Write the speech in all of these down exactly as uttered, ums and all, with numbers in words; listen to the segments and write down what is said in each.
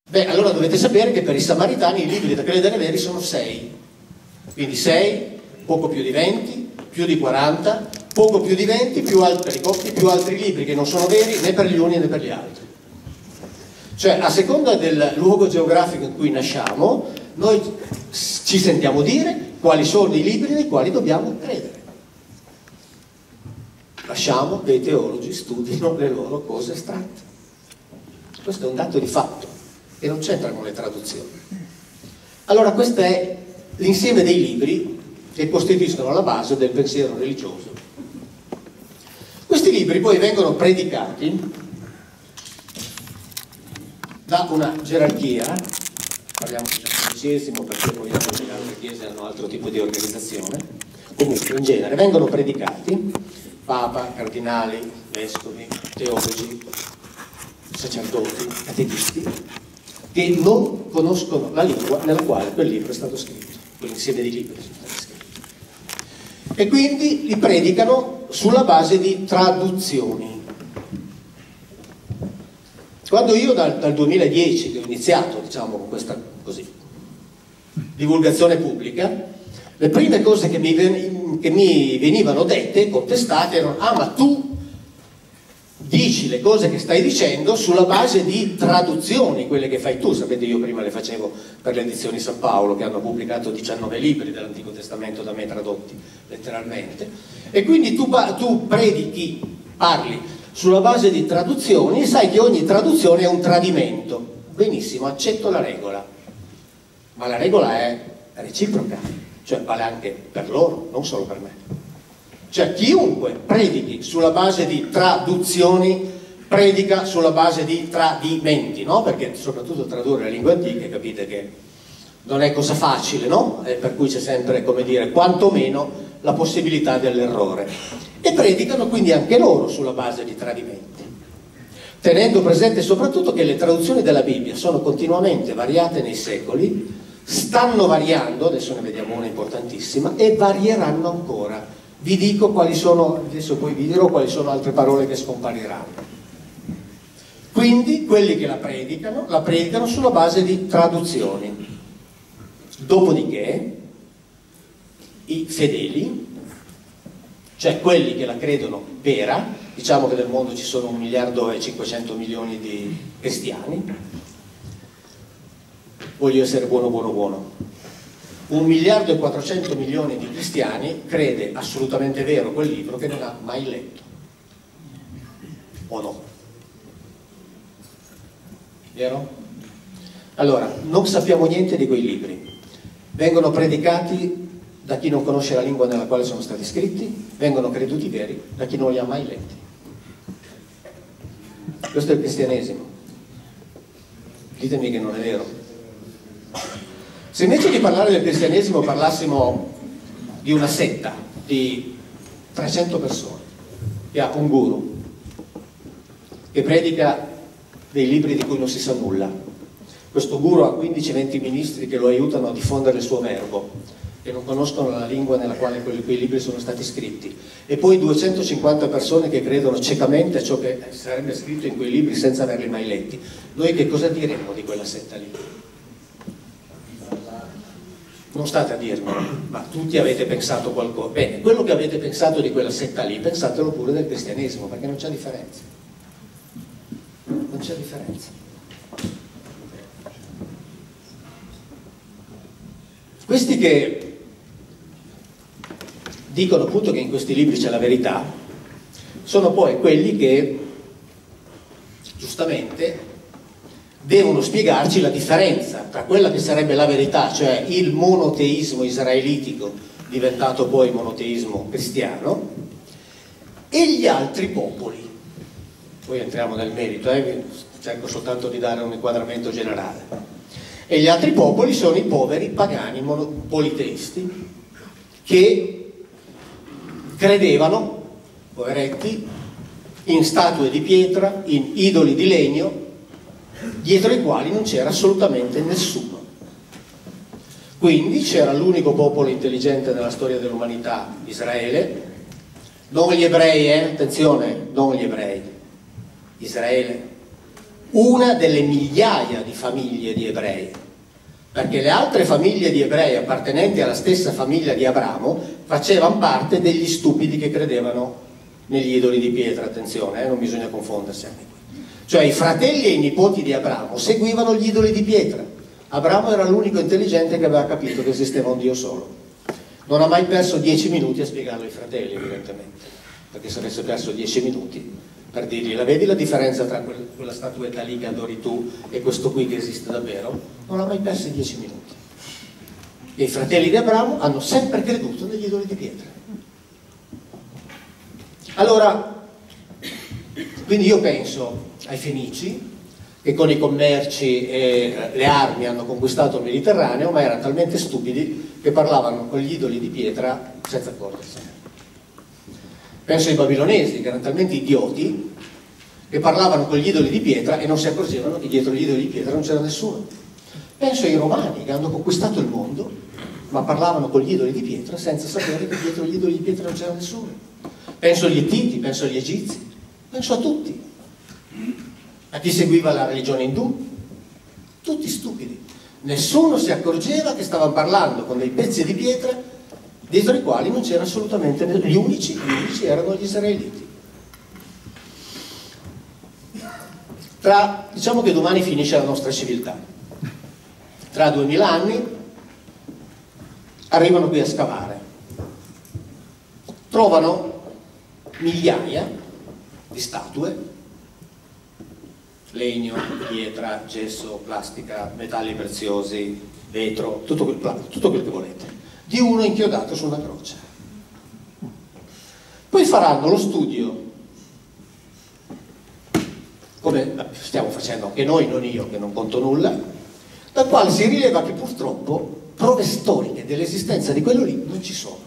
Beh, allora dovete sapere che per i samaritani i libri da credere veri sono sei, quindi sei, poco più di venti, più di quaranta, poco più di venti, più altri copti, più altri libri che non sono veri né per gli uni né per gli altri. Cioè, a seconda del luogo geografico in cui nasciamo, noi ci sentiamo dire quali sono i libri nei quali dobbiamo credere. Lasciamo che i teologi studino le loro cose astratte. Questo è un dato di fatto e non c'entra con le traduzioni. Allora, questo è l'insieme dei libri che costituiscono la base del pensiero religioso. Questi libri poi vengono predicati da una gerarchia, parliamo del cattolicesimo perché poi le altre chiese hanno altro tipo di organizzazione, comunque in genere vengono predicati papa, cardinali, vescovi, teologi, sacerdoti, catechisti, che non conoscono la lingua nella quale quel libro è stato scritto, quell'insieme di libri sono stati scritti. E quindi li predicano sulla base di traduzioni. Quando io dal, dal duemiladieci che ho iniziato, diciamo, con questa così, divulgazione pubblica, le prime cose che mi, che mi venivano dette, contestate, erano: ah, ma tu dici le cose che stai dicendo sulla base di traduzioni, quelle che fai tu. Sapete, io prima le facevo per le edizioni San Paolo, che hanno pubblicato diciannove libri dell'Antico Testamento da me tradotti letteralmente, e quindi tu, tu predichi, parli sulla base di traduzioni e sai che ogni traduzione è un tradimento. Benissimo, accetto la regola, ma la regola è reciproca, cioè vale anche per loro, non solo per me. Cioè chiunque predichi sulla base di traduzioni predica sulla base di tradimenti, no? Perché soprattutto tradurre le lingue antiche, capite che non è cosa facile, no? E per cui c'è sempre, come dire, quantomeno la possibilità dell'errore. E predicano quindi anche loro sulla base di tradimenti, tenendo presente soprattutto che le traduzioni della Bibbia sono continuamente variate nei secoli, stanno variando, adesso ne vediamo una importantissima, e varieranno ancora. Vi dico quali sono, adesso poi vi dirò quali sono altre parole che scompariranno. Quindi quelli che la predicano, la predicano sulla base di traduzioni. Dopodiché i fedeli, cioè quelli che la credono vera, diciamo che nel mondo ci sono un miliardo e cinquecento milioni di cristiani, voglio essere buono buono buono, un miliardo e quattrocento milioni di cristiani crede assolutamente vero quel libro che non ha mai letto, o no? Vero? Allora, non sappiamo niente di quei libri, vengono predicati da chi non conosce la lingua nella quale sono stati scritti, vengono creduti veri da chi non li ha mai letti. Questo è il cristianesimo. Ditemi che non è vero. Se invece di parlare del cristianesimo parlassimo di una setta di trecento persone che ha un guru che predica dei libri di cui non si sa nulla, questo guru ha quindici venti ministri che lo aiutano a diffondere il suo verbo, che non conoscono la lingua nella quale quei, quei libri sono stati scritti, e poi duecentocinquanta persone che credono ciecamente a ciò che sarebbe scritto in quei libri senza averli mai letti. Noi che cosa diremmo di quella setta lì? Non state a dirmelo, ma tutti avete pensato qualcosa. Bene, quello che avete pensato di quella setta lì, pensatelo pure del cristianesimo, perché non c'è differenza. Non c'è differenza. Questi che dicono appunto che in questi libri c'è la verità sono poi quelli che giustamente devono spiegarci la differenza tra quella che sarebbe la verità, cioè il monoteismo israelitico diventato poi monoteismo cristiano, e gli altri popoli. Poi entriamo nel merito, eh? Cerco soltanto di dare un inquadramento generale. E gli altri popoli sono i poveri pagani politeisti che credevano, poveretti, in statue di pietra, in idoli di legno, dietro i quali non c'era assolutamente nessuno. Quindi c'era l'unico popolo intelligente nella storia dell'umanità, Israele, non gli ebrei, eh? Attenzione, non gli ebrei, Israele. una delle migliaia di famiglie di ebrei, perché le altre famiglie di ebrei appartenenti alla stessa famiglia di Abramo facevano parte degli stupidi che credevano negli idoli di pietra. Attenzione, eh, non bisogna confondersi anche qui. Cioè i fratelli e i nipoti di Abramo seguivano gli idoli di pietra. Abramo era l'unico intelligente che aveva capito che esisteva un Dio solo. Non ha mai perso dieci minuti a spiegarlo ai fratelli, evidentemente, perché se avesse perso dieci minuti per dirgli: la vedi la differenza tra quella statuetta lì che adori tu e questo qui che esiste davvero? Non ha mai perso dieci minuti. E i fratelli di Abramo hanno sempre creduto negli idoli di pietra. Allora, quindi io penso ai Fenici, che con i commerci e le armi hanno conquistato il Mediterraneo, ma erano talmente stupidi che parlavano con gli idoli di pietra senza accorgersene. Penso ai babilonesi, che erano talmente idioti che parlavano con gli idoli di pietra e non si accorgevano che dietro gli idoli di pietra non c'era nessuno. Penso ai romani, che hanno conquistato il mondo, ma parlavano con gli idoli di pietra senza sapere che dietro gli idoli di pietra non c'era nessuno. Penso agli Ittiti, penso agli Egizi, penso a tutti. A chi seguiva la religione indù, tutti stupidi. Nessuno si accorgeva che stavano parlando con dei pezzi di pietra dietro i quali non c'era assolutamente nessuno. Gli unici, gli unici erano gli israeliti. Tra, diciamo che domani finisce la nostra civiltà. Tra duemila anni arrivano qui a scavare. Trovano migliaia di statue, legno, pietra, gesso, plastica, metalli preziosi, vetro, tutto quel, tutto quel che volete, di uno inchiodato su una croce. Poi faranno lo studio, come stiamo facendo anche noi, non io che non conto nulla, dal quale si rileva che purtroppo prove storiche dell'esistenza di quello lì non ci sono.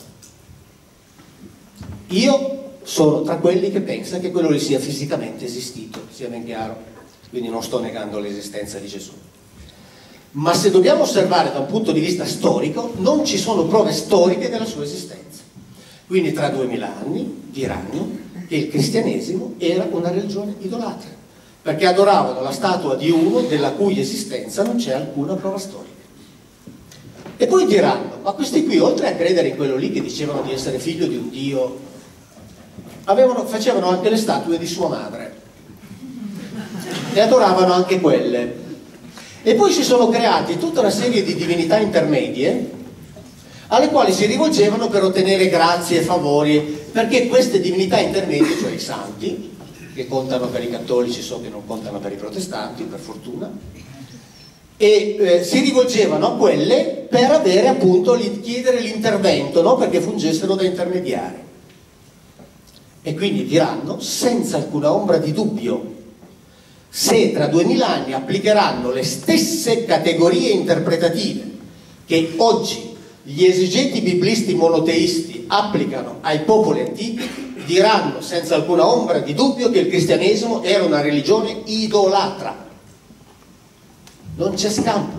Io sono tra quelli che pensa che quello lì sia fisicamente esistito, sia ben chiaro. Quindi non sto negando l'esistenza di Gesù. Ma se dobbiamo osservare da un punto di vista storico, non ci sono prove storiche della sua esistenza. Quindi tra duemila anni diranno che il cristianesimo era una religione idolatra, perché adoravano la statua di uno della cui esistenza non c'è alcuna prova storica. E poi diranno: ma questi qui, oltre a credere in quello lì che dicevano di essere figlio di un Dio, avevano, facevano anche le statue di sua madre e adoravano anche quelle. E poi si sono creati tutta una serie di divinità intermedie alle quali si rivolgevano per ottenere grazie e favori, perché queste divinità intermedie, cioè i santi, che contano per i cattolici, so che non contano per i protestanti, per fortuna, e eh, si rivolgevano a quelle per avere appunto, chiedere l'intervento, no? Perché fungessero da intermediari. E quindi diranno senza alcuna ombra di dubbio: se tra duemila anni applicheranno le stesse categorie interpretative che oggi gli esegeti biblisti monoteisti applicano ai popoli antichi, diranno senza alcuna ombra di dubbio che il cristianesimo era una religione idolatra. Non c'è scampo.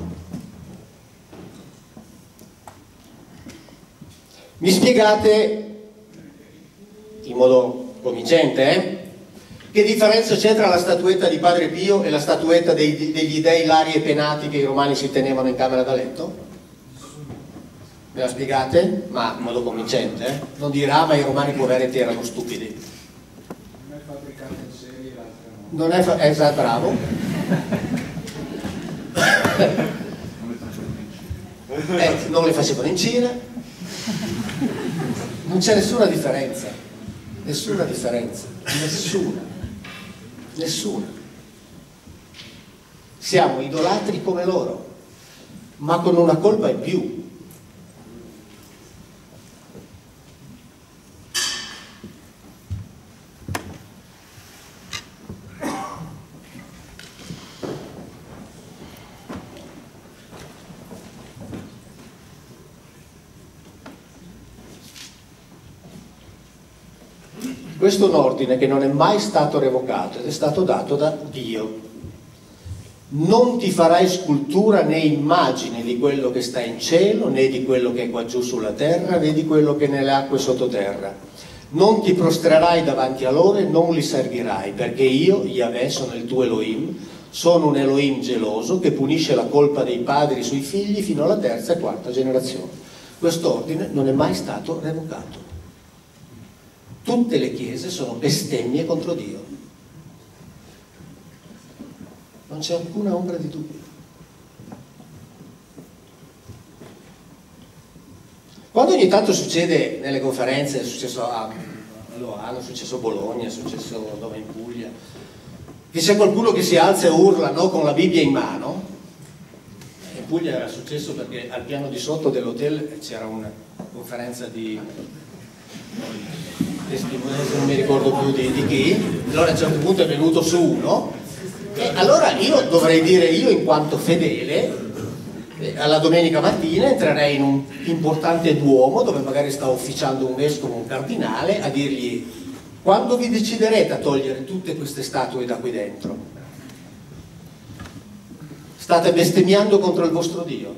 Mi spiegate in modo convincente, eh? Che differenza c'è tra la statuetta di Padre Pio e la statuetta dei, degli dei lari e penati che i romani si tenevano in camera da letto? Me la spiegate? Ma in modo convincente, eh? Non dirà: ma i romani poveretti erano stupidi. Non è fabbricata in serie, l'altra no. Non è fa- esatto, bravo. eh, non le facevano in Cina. Non c'è nessuna differenza. Nessuna differenza. Nessuna. Nessuna. Siamo idolatri come loro, ma con una colpa in più. Questo è un ordine che non è mai stato revocato ed è stato dato da Dio. Non ti farai scultura né immagine di quello che sta in cielo, né di quello che è qua giù sulla terra, né di quello che è nelle acque sottoterra. Non ti prostrerai davanti a loro e non li servirai, perché io, Yahweh, sono il tuo Elohim, Sono un Elohim geloso che punisce la colpa dei padri sui figli fino alla terza e quarta generazione. Quest'ordine non è mai stato revocato. Tutte le chiese sono bestemmie contro Dio. Non c'è alcuna ombra di dubbio. Quando ogni tanto succede nelle conferenze, è successo a Loano, è successo a Bologna, è successo dove in Puglia, che c'è qualcuno che si alza e urla, no, con la Bibbia in mano. In Puglia era successo perché al piano di sotto dell'hotel c'era una conferenza di testimonianza, non mi ricordo più di, di chi. Allora a un certo punto è venuto su uno e allora io dovrei dire, io in quanto fedele, alla domenica mattina entrerei in un importante duomo dove magari sta officiando un vescovo o un cardinale a dirgli: quando vi deciderete a togliere tutte queste statue da qui dentro? State bestemmiando contro il vostro Dio.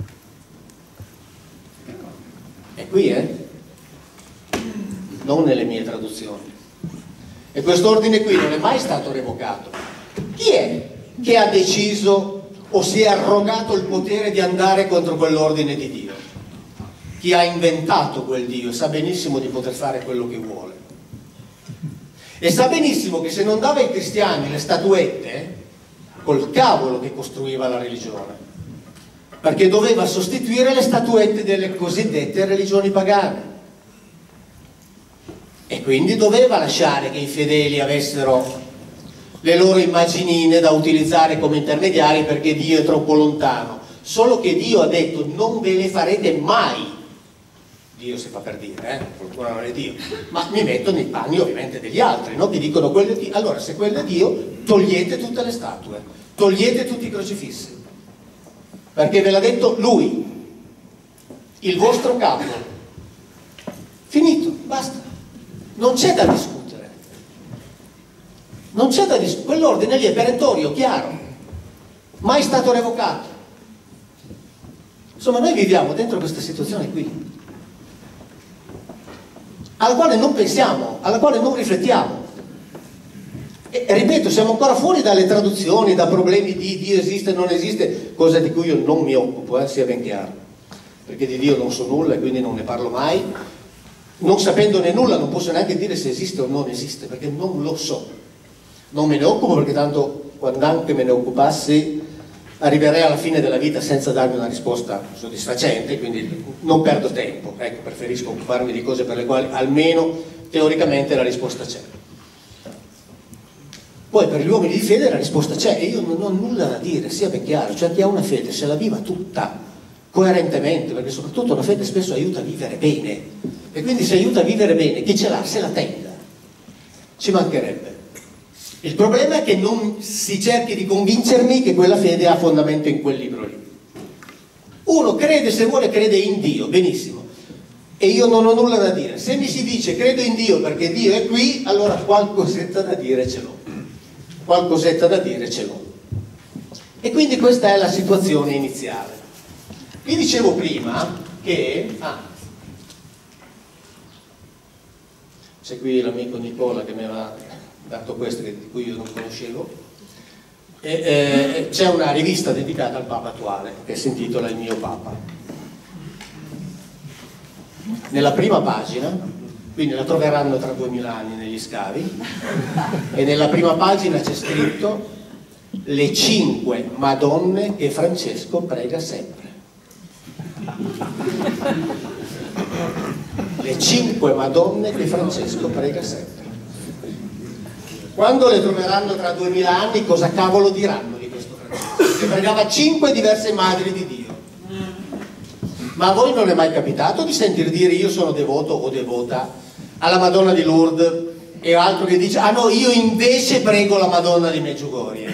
È qui, eh? Non nelle mie traduzioni. E quest'ordine qui non è mai stato revocato. Chi è che ha deciso o si è arrogato il potere di andare contro quell'ordine di Dio? Chi ha inventato quel Dio sa benissimo di poter fare quello che vuole. E sa benissimo che se non dava ai cristiani le statuette, col cavolo che costruiva la religione, perché doveva sostituire le statuette delle cosiddette religioni pagane. E quindi doveva lasciare che i fedeli avessero le loro immaginine da utilizzare come intermediari perché Dio è troppo lontano. Solo che Dio ha detto: non ve le farete mai. Dio si fa per dire, eh? Fortuna non è Dio, ma mi metto nei panni ovviamente degli altri, no? Che dicono quello è Dio. Allora se quello è Dio, togliete tutte le statue, togliete tutti i crocifissi, perché ve l'ha detto Lui, il vostro capo. Finito, basta, non c'è da discutere, non c'è da discutere, quell'ordine lì è perentorio, chiaro, mai stato revocato. Insomma, noi viviamo dentro questa situazione qui, alla quale non pensiamo, alla quale non riflettiamo. E, e ripeto, siamo ancora fuori dalle traduzioni, da problemi di Dio esiste o non esiste, cosa di cui io non mi occupo, eh, sia ben chiaro, perché di Dio non so nulla e quindi non ne parlo mai. Non sapendone nulla non posso neanche dire se esiste o non esiste, perché non lo so. Non me ne occupo perché tanto quando anche me ne occupassi arriverei alla fine della vita senza darmi una risposta soddisfacente, quindi non perdo tempo, ecco, preferisco occuparmi di cose per le quali almeno teoricamente la risposta c'è. Poi per gli uomini di fede la risposta c'è e io non ho nulla da dire, sia ben chiaro, cioè chi ha una fede se la viva tutta, coerentemente, perché soprattutto la fede spesso aiuta a vivere bene, e quindi se aiuta a vivere bene, chi ce l'ha se la tenga, ci mancherebbe. Il problema è che non si cerchi di convincermi che quella fede ha fondamento in quel libro lì. Uno crede, se vuole, crede in Dio, benissimo, e io non ho nulla da dire. Se mi si dice credo in Dio perché Dio è qui, allora qualcosetta da dire ce l'ho, qualcosetta da dire ce l'ho. E quindi questa è la situazione iniziale. Vi dicevo prima che... Ah, c'è qui l'amico Nicola che mi aveva dato questo, di cui io non conoscevo, e, eh, c'è una rivista dedicata al Papa attuale che si intitola Il mio Papa. Nella prima pagina, quindi la troveranno tra duemila anni negli scavi, e nella prima pagina c'è scritto: le cinque Madonne che Francesco prega sempre. Le cinque Madonne che Francesco prega sempre. Quando le troveranno tra duemila anni, cosa cavolo diranno di questo Francesco? Che pregava cinque diverse madri di Dio. Ma a voi non è mai capitato di sentir dire: io sono devoto o devota alla Madonna di Lourdes, e altro che dice: ah no, io invece prego la Madonna di Medjugorje.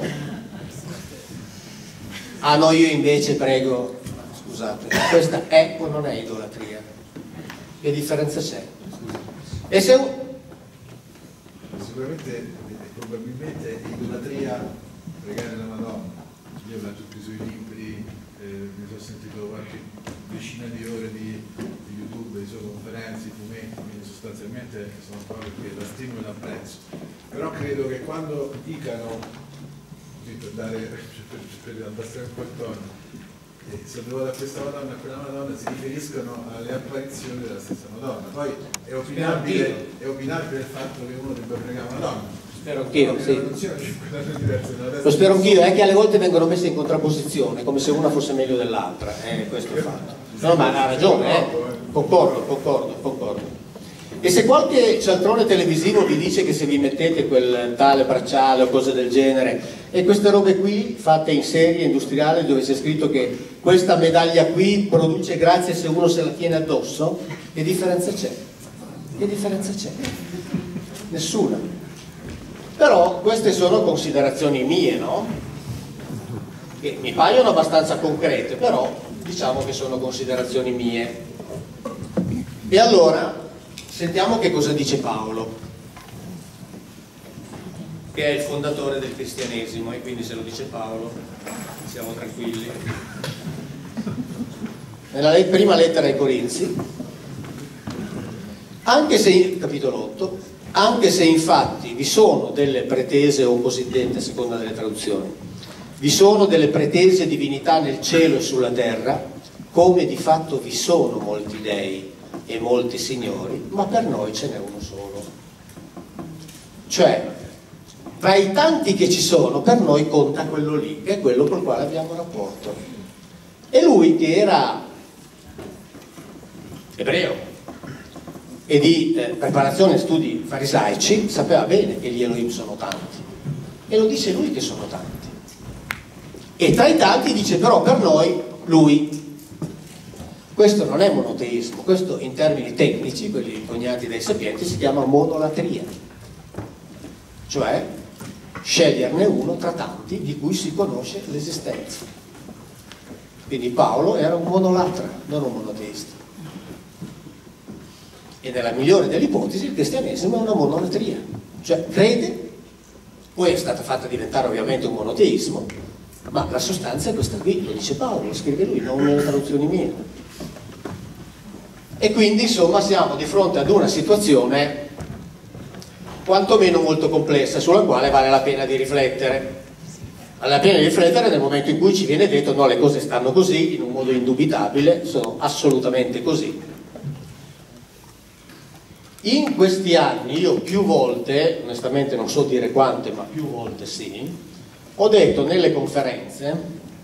Ah no, io invece prego... Scusate, questa è o non è idolatria? Che differenza c'è? E se un... Sicuramente, probabilmente è idolatria pregare la Madonna. Io ho letto tutti i suoi libri, eh, mi sono sentito qualche decina di ore di, di YouTube, di sue conferenze, i fumetti, quindi sostanzialmente sono cose che la stimo e l'apprezzo. Però credo che quando Icaro così per dare, per, per abbassare un po' il tono. E se devo da questa Madonna a quella Madonna si riferiscono alle apparizioni della stessa Madonna. Poi è opinabile, è opinabile il fatto che uno debba pregare Madonna. Spero anch'io, sì. Non siano cinque diverse, lo spero anch'io, è che alle volte vengono messe in contrapposizione, come se una fosse meglio dell'altra, eh, questo è il fatto. No, ma ha ragione, eh. Concordo, concordo, concordo. E se qualche cialtrone televisivo vi dice che se vi mettete quel tale bracciale o cose del genere, e queste robe qui fatte in serie industriale dove c'è scritto che questa medaglia qui produce grazia se uno se la tiene addosso, che differenza c'è? Che differenza c'è? Nessuna. Però queste sono considerazioni mie, no? Che mi paiono abbastanza concrete, però diciamo che sono considerazioni mie. E allora sentiamo che cosa dice Paolo, che è il fondatore del cristianesimo, e quindi se lo dice Paolo siamo tranquilli. Nella prima lettera ai Corinzi, anche se, capitolo otto, anche se infatti vi sono delle pretese o cosiddette, a seconda delle traduzioni, vi sono delle pretese divinità nel cielo e sulla terra, come di fatto vi sono molti dei e molti signori, ma per noi ce n'è uno solo. Cioè, tra i tanti che ci sono, per noi conta quello lì, che è quello col quale abbiamo rapporto. E lui, che era ebreo e di eh, preparazione e studi farisaici, sapeva bene che gli Elohim sono tanti, e lo dice lui che sono tanti, e tra i tanti dice però per noi lui. Questo non è monoteismo, questo in termini tecnici, quelli coniati dai sapienti, si chiama monolatria, cioè sceglierne uno tra tanti di cui si conosce l'esistenza. Quindi Paolo era un monolatra, non un monoteista. E nella migliore delle ipotesi il cristianesimo è una monolatria, cioè crede, poi è stata fatta diventare ovviamente un monoteismo, ma la sostanza è questa qui, lo dice Paolo, lo scrive lui, non nelle traduzioni mie. E quindi insomma siamo di fronte ad una situazione quantomeno molto complessa, sulla quale vale la pena di riflettere. Vale la pena di riflettere nel momento in cui ci viene detto no, le cose stanno così, in un modo indubitabile, sono assolutamente così. In questi anni io più volte, onestamente non so dire quante, ma più volte sì, ho detto nelle conferenze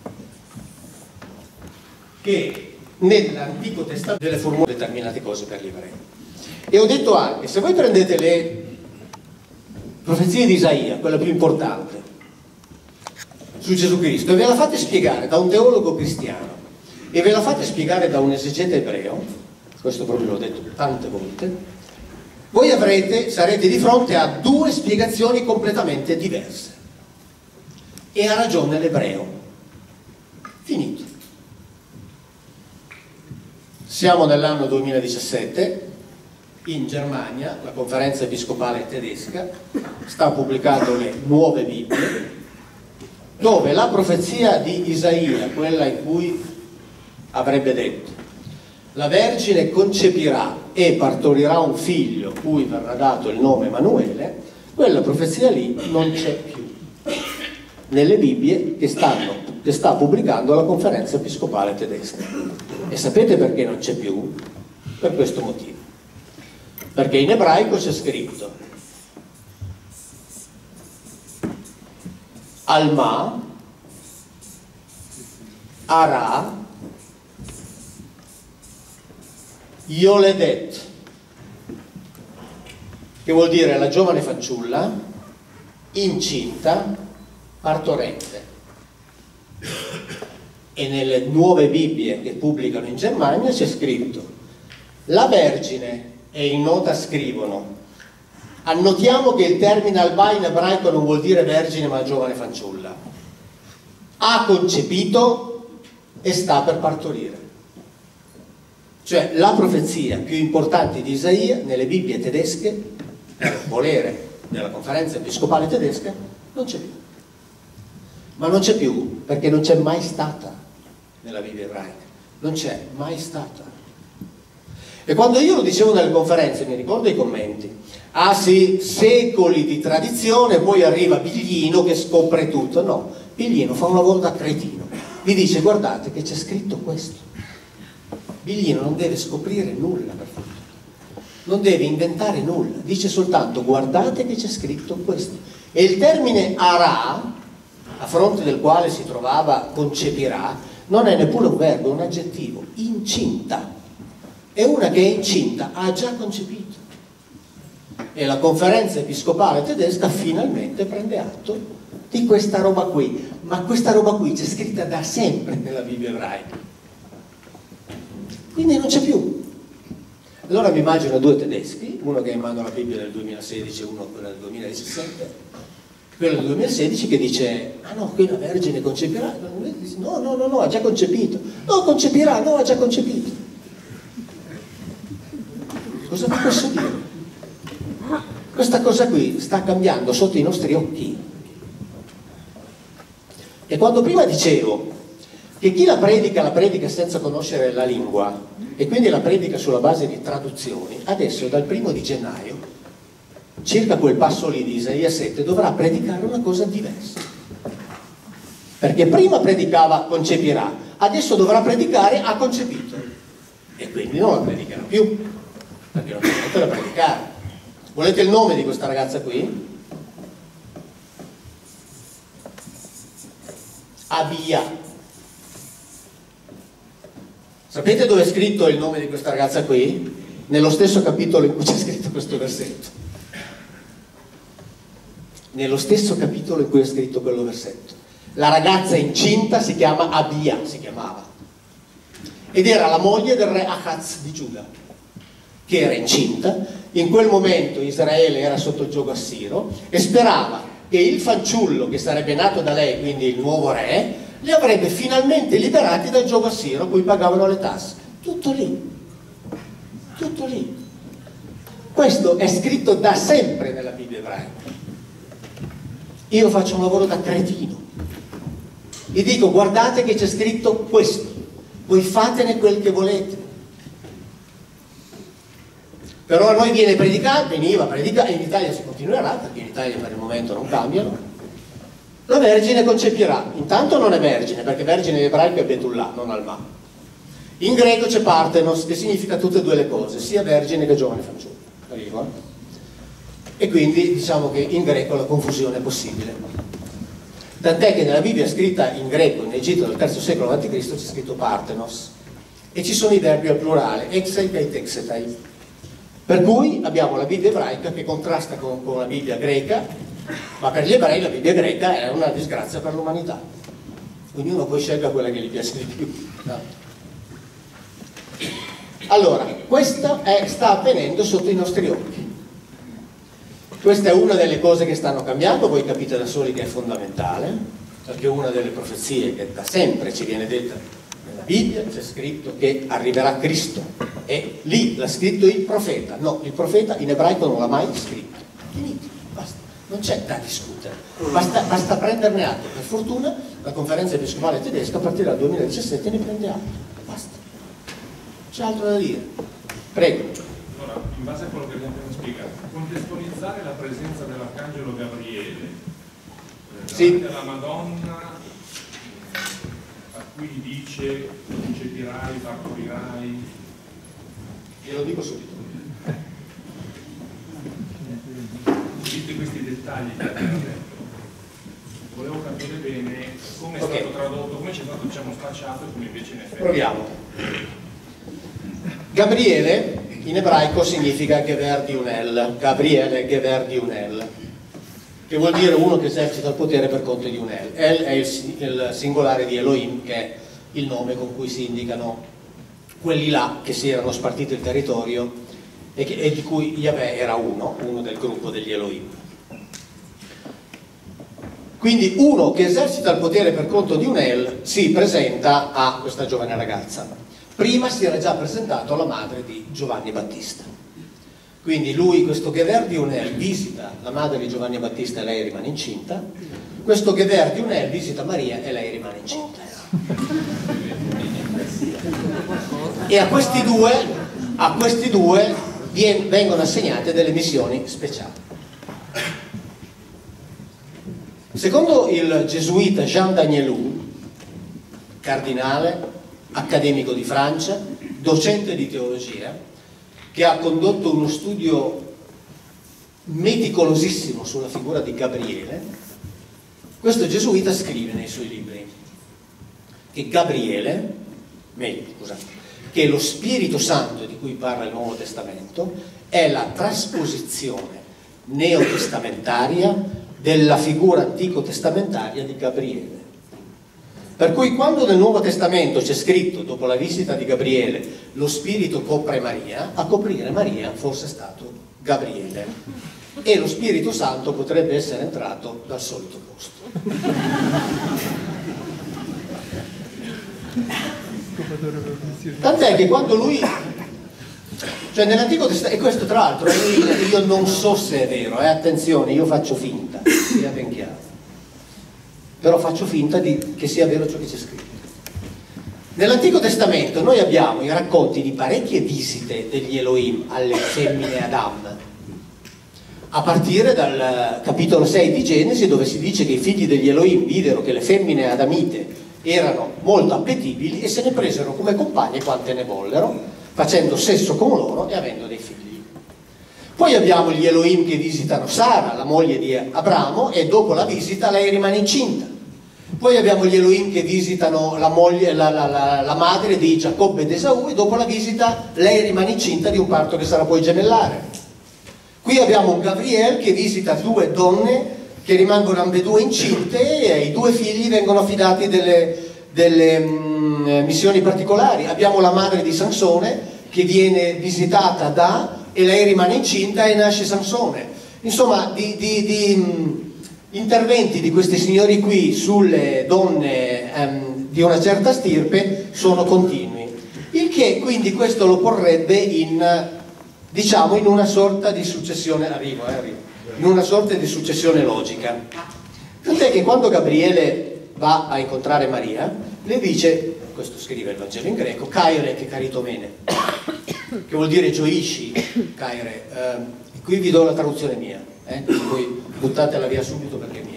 che nell'Antico Testamento delle formule determinate cose per gli ebrei. E ho detto anche, se voi prendete le profezie di Isaia, quella più importante, su Gesù Cristo, e ve la fate spiegare da un teologo cristiano e ve la fate spiegare da un esegeta ebreo, questo proprio l'ho detto tante volte, voi avrete, sarete di fronte a due spiegazioni completamente diverse. E ha ragione l'ebreo. Finito. Siamo nell'anno duemiladiciassette, in Germania, la conferenza episcopale tedesca sta pubblicando le nuove Bibbie, dove la profezia di Isaia, quella in cui avrebbe detto la Vergine concepirà e partorirà un figlio cui verrà dato il nome Emanuele, quella profezia lì non c'è più nelle Bibbie che, stanno, che sta pubblicando la conferenza episcopale tedesca. E sapete perché non c'è più? Per questo motivo. Perché in ebraico c'è scritto Alma, Ara, Yoledet, che vuol dire la giovane fanciulla, incinta, partorente. E nelle nuove Bibbie che pubblicano in Germania c'è scritto la Vergine, e in nota scrivono, annotiamo che il termine alba in ebraico non vuol dire vergine ma giovane fanciulla, ha concepito e sta per partorire. Cioè la profezia più importante di Isaia nelle Bibbie tedesche, per volere della conferenza episcopale tedesca, non c'è più. Ma non c'è più perché non c'è mai stata nella Bibbia ebraica, non c'è mai stata. E quando io lo dicevo nelle conferenze, mi ricordo i commenti, ah sì, secoli di tradizione, poi arriva Biglino che scopre tutto. No, Biglino fa un lavoro da cretino, vi dice guardate che c'è scritto questo. Biglino non deve scoprire nulla, per fortuna, non deve inventare nulla, dice soltanto guardate che c'è scritto questo. E il termine arà, a fronte del quale si trovava concepirà, non è neppure un verbo, è un aggettivo, incinta. E una che è incinta ha già concepito. E la conferenza episcopale tedesca finalmente prende atto di questa roba qui. Ma questa roba qui c'è scritta da sempre nella Bibbia ebraica. Quindi non c'è più. Allora mi immagino due tedeschi, uno che ha in mano la Bibbia del duemilasedici e uno quella del duemiladiciassette. Quello del duemilasedici che dice ah no, qui la Vergine concepirà. No, no, no, no, ha già concepito. No, concepirà, no, ha già concepito. Cosa vi posso dire? Questa cosa qui sta cambiando sotto i nostri occhi. E quando prima dicevo che chi la predica la predica senza conoscere la lingua e quindi la predica sulla base di traduzioni, adesso dal primo di gennaio, circa quel passo lì di Isaia sette, dovrà predicare una cosa diversa. Perché prima predicava concepirà, adesso dovrà predicare ha concepito. E quindi non la predicherà più. Perché non c'è niente da predicare. Volete il nome di questa ragazza qui? Abia. Sapete dove è scritto il nome di questa ragazza qui? Nello stesso capitolo in cui c'è scritto questo versetto. Nello stesso capitolo in cui è scritto quello versetto. La ragazza incinta si chiama Abia, si chiamava. Ed era la moglie del re Ahaz di Giuda, che era incinta. In quel momento Israele era sotto il giogo assiro e sperava che il fanciullo che sarebbe nato da lei, quindi il nuovo re, li avrebbe finalmente liberati dal giogo assiro a cui pagavano le tasse. Tutto lì, tutto lì. Questo è scritto da sempre nella Bibbia ebraica. Io faccio un lavoro da cretino, vi dico guardate che c'è scritto questo, voi fatene quel che volete. Però a noi viene predicato, veniva predicato, e in Italia si continuerà, perché in Italia per il momento non cambiano, la Vergine concepirà. Intanto non è vergine, perché vergine in ebraico è Betullah, non Alma. In greco c'è Parthenos, che significa tutte e due le cose, sia vergine che giovane fanciullo. Arrivo, eh? E quindi diciamo che in greco la confusione è possibile. Tant'è che nella Bibbia scritta in greco, in Egitto del terzo secolo avanti Cristo, c'è scritto Parthenos. E ci sono i verbi al plurale, exei e texetai. Per cui abbiamo la Bibbia ebraica che contrasta con, con la Bibbia greca, ma per gli ebrei la Bibbia greca è una disgrazia per l'umanità. Ognuno poi scelga quella che gli piace di più. No? Allora, questo è, sta avvenendo sotto i nostri occhi. Questa è una delle cose che stanno cambiando, voi capite da soli che è fondamentale, perché una delle profezie che da sempre ci viene detta nella Bibbia c'è scritto che arriverà Cristo. E lì l'ha scritto il profeta. No, il profeta in ebraico non l'ha mai scritto. Finito, basta, non c'è da discutere, basta, basta prenderne atto. Per fortuna la conferenza episcopale tedesca a partire dal duemiladiciassette ne prende atto, basta, c'è altro da dire. Prego. Allora, in base a quello che abbiamo appena spiegato, contestualizzare la presenza dell'arcangelo Gabriele eh, sì. davanti alla Madonna, a cui dice concepirai, partorirai. Glielo dico subito. Visti questi dettagli che abbiamo detto, volevo capire bene come è okay. stato tradotto, come ci è stato diciamo spacciato e come invece in effetti. Proviamo. Gabriele in ebraico significa Gever di Unel, Gabriele Gever di Unel, che vuol dire uno che esercita il potere per conto di Unel. El è il, il singolare di Elohim, che è il nome con cui si indicano quelli là che si erano spartiti il territorio e, che, e di cui Yahweh era uno, uno del gruppo degli Elohim. Quindi uno che esercita il potere per conto di Unel si presenta a questa giovane ragazza. Prima si era già presentato alla madre di Giovanni Battista. Quindi lui, questo Gever di Unel, visita la madre di Giovanni Battista e lei rimane incinta. Questo Gever di Unel visita Maria e lei rimane incinta. E a questi due, a questi due vien, vengono assegnate delle missioni speciali. Secondo il gesuita Jean Danielou, cardinale, accademico di Francia, docente di teologia, che ha condotto uno studio meticolosissimo sulla figura di Gabriele, questo gesuita scrive nei suoi libri che Gabriele, meglio, scusate, che lo Spirito Santo di cui parla il Nuovo Testamento è la trasposizione neotestamentaria della figura antico-testamentaria di Gabriele. Per cui quando nel Nuovo Testamento c'è scritto, dopo la visita di Gabriele, lo Spirito copre Maria, a coprire Maria fosse stato Gabriele, e lo Spirito Santo potrebbe essere entrato dal solito posto. Tant'è che quando lui, cioè nell'Antico Testamento, e questo tra l'altro io non so se è vero, eh, attenzione, io faccio finta, sia ben chiaro, però faccio finta di, che sia vero ciò che c'è scritto. Nell'Antico Testamento noi abbiamo i racconti di parecchie visite degli Elohim alle femmine Adam, a partire dal capitolo sei di Genesi, dove si dice che i figli degli Elohim videro che le femmine adamite erano molto appetibili e se ne presero come compagne quante ne vollero, facendo sesso con loro e avendo dei figli. Poi abbiamo gli Elohim che visitano Sara, la moglie di Abramo, e dopo la visita lei rimane incinta. Poi abbiamo gli Elohim che visitano la, moglie, la, la, la, la madre di Giacobbe ed Esaù, e dopo la visita lei rimane incinta di un parto che sarà poi gemellare. Qui abbiamo un Gabriele che visita due donne che rimangono ambedue incinte e i due figli vengono affidati delle, delle mm, missioni particolari. Abbiamo la madre di Sansone che viene visitata da, e lei rimane incinta e nasce Sansone. Insomma, di, di, di mh, interventi di questi signori qui sulle donne ehm, di una certa stirpe sono continui, il che quindi questo lo porrebbe in, diciamo, in una sorta di successione, arrivo, eh, arrivo, in una sorta di successione logica. Tant'è che quando Gabriele va a incontrare Maria, le dice, questo scrive il Vangelo in greco, Kaire che caritomene, che vuol dire gioisci, Kaire, eh, qui vi do la traduzione mia, eh, poi buttatela via subito perché è mia.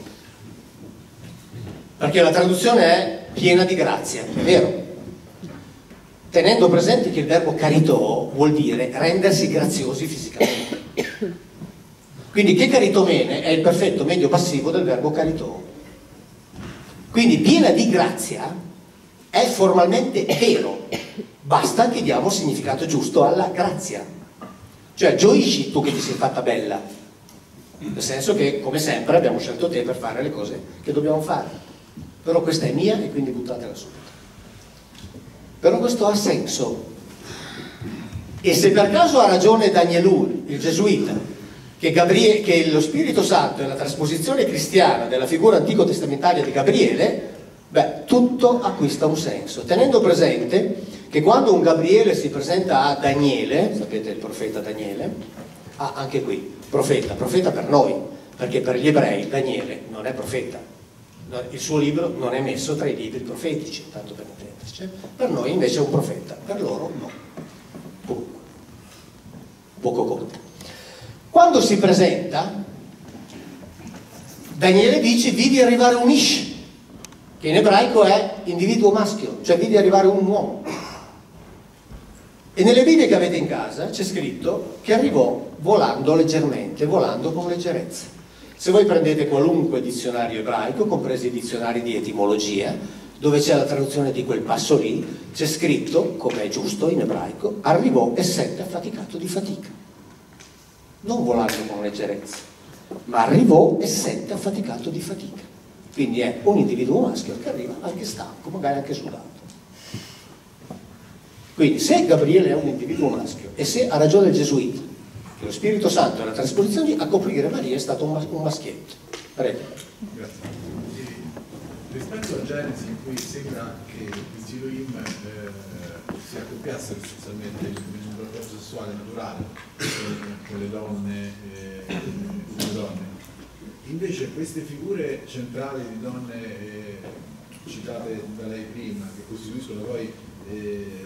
Perché la traduzione è piena di grazia, è vero? Tenendo presente che il verbo carito vuol dire rendersi graziosi fisicamente. Quindi che caritomene è il perfetto medio passivo del verbo carito. Quindi piena di grazia è formalmente vero, basta che diamo il significato giusto alla grazia. Cioè gioisci tu che ti sei fatta bella, nel senso che come sempre abbiamo scelto te per fare le cose che dobbiamo fare, però questa è mia e quindi buttatela subito. Però questo ha senso, e se per caso ha ragione Danielou, il gesuita, che, Gabriele, che lo Spirito Santo è la trasposizione cristiana della figura antico-testamentaria di Gabriele, beh, tutto acquista un senso, tenendo presente che quando un Gabriele si presenta a Daniele, sapete il profeta Daniele, ah, anche qui, profeta, profeta per noi, perché per gli ebrei Daniele non è profeta, il suo libro non è messo tra i libri profetici, tanto per intenderci, per noi invece è un profeta, per loro no, comunque, poco conta. Quando si presenta, Daniele dice vidi arrivare un ish, che in ebraico è individuo maschio, cioè vidi arrivare un uomo. E nelle Bibbie che avete in casa c'è scritto che arrivò volando leggermente, volando con leggerezza. Se voi prendete qualunque dizionario ebraico, compresi i dizionari di etimologia, dove c'è la traduzione di quel passo lì, c'è scritto, come è giusto in ebraico, arrivò essendo affaticato di fatica. Non volando con leggerezza, ma arrivò essendo affaticato di fatica. Quindi è un individuo maschio che arriva anche stanco, magari anche sudato. Quindi se Gabriele è un individuo maschio e se ha ragione il gesuita, che lo Spirito Santo è la trasposizione, a coprire Maria è stato un, mas un maschietto. Prego. Grazie. E rispetto a Genesi, in cui sembra che questi Elohim eh, si accoppiassero essenzialmente in un rapporto sessuale naturale con le donne, eh, con le donne, invece queste figure centrali di donne eh, citate da lei prima, che costituiscono poi eh,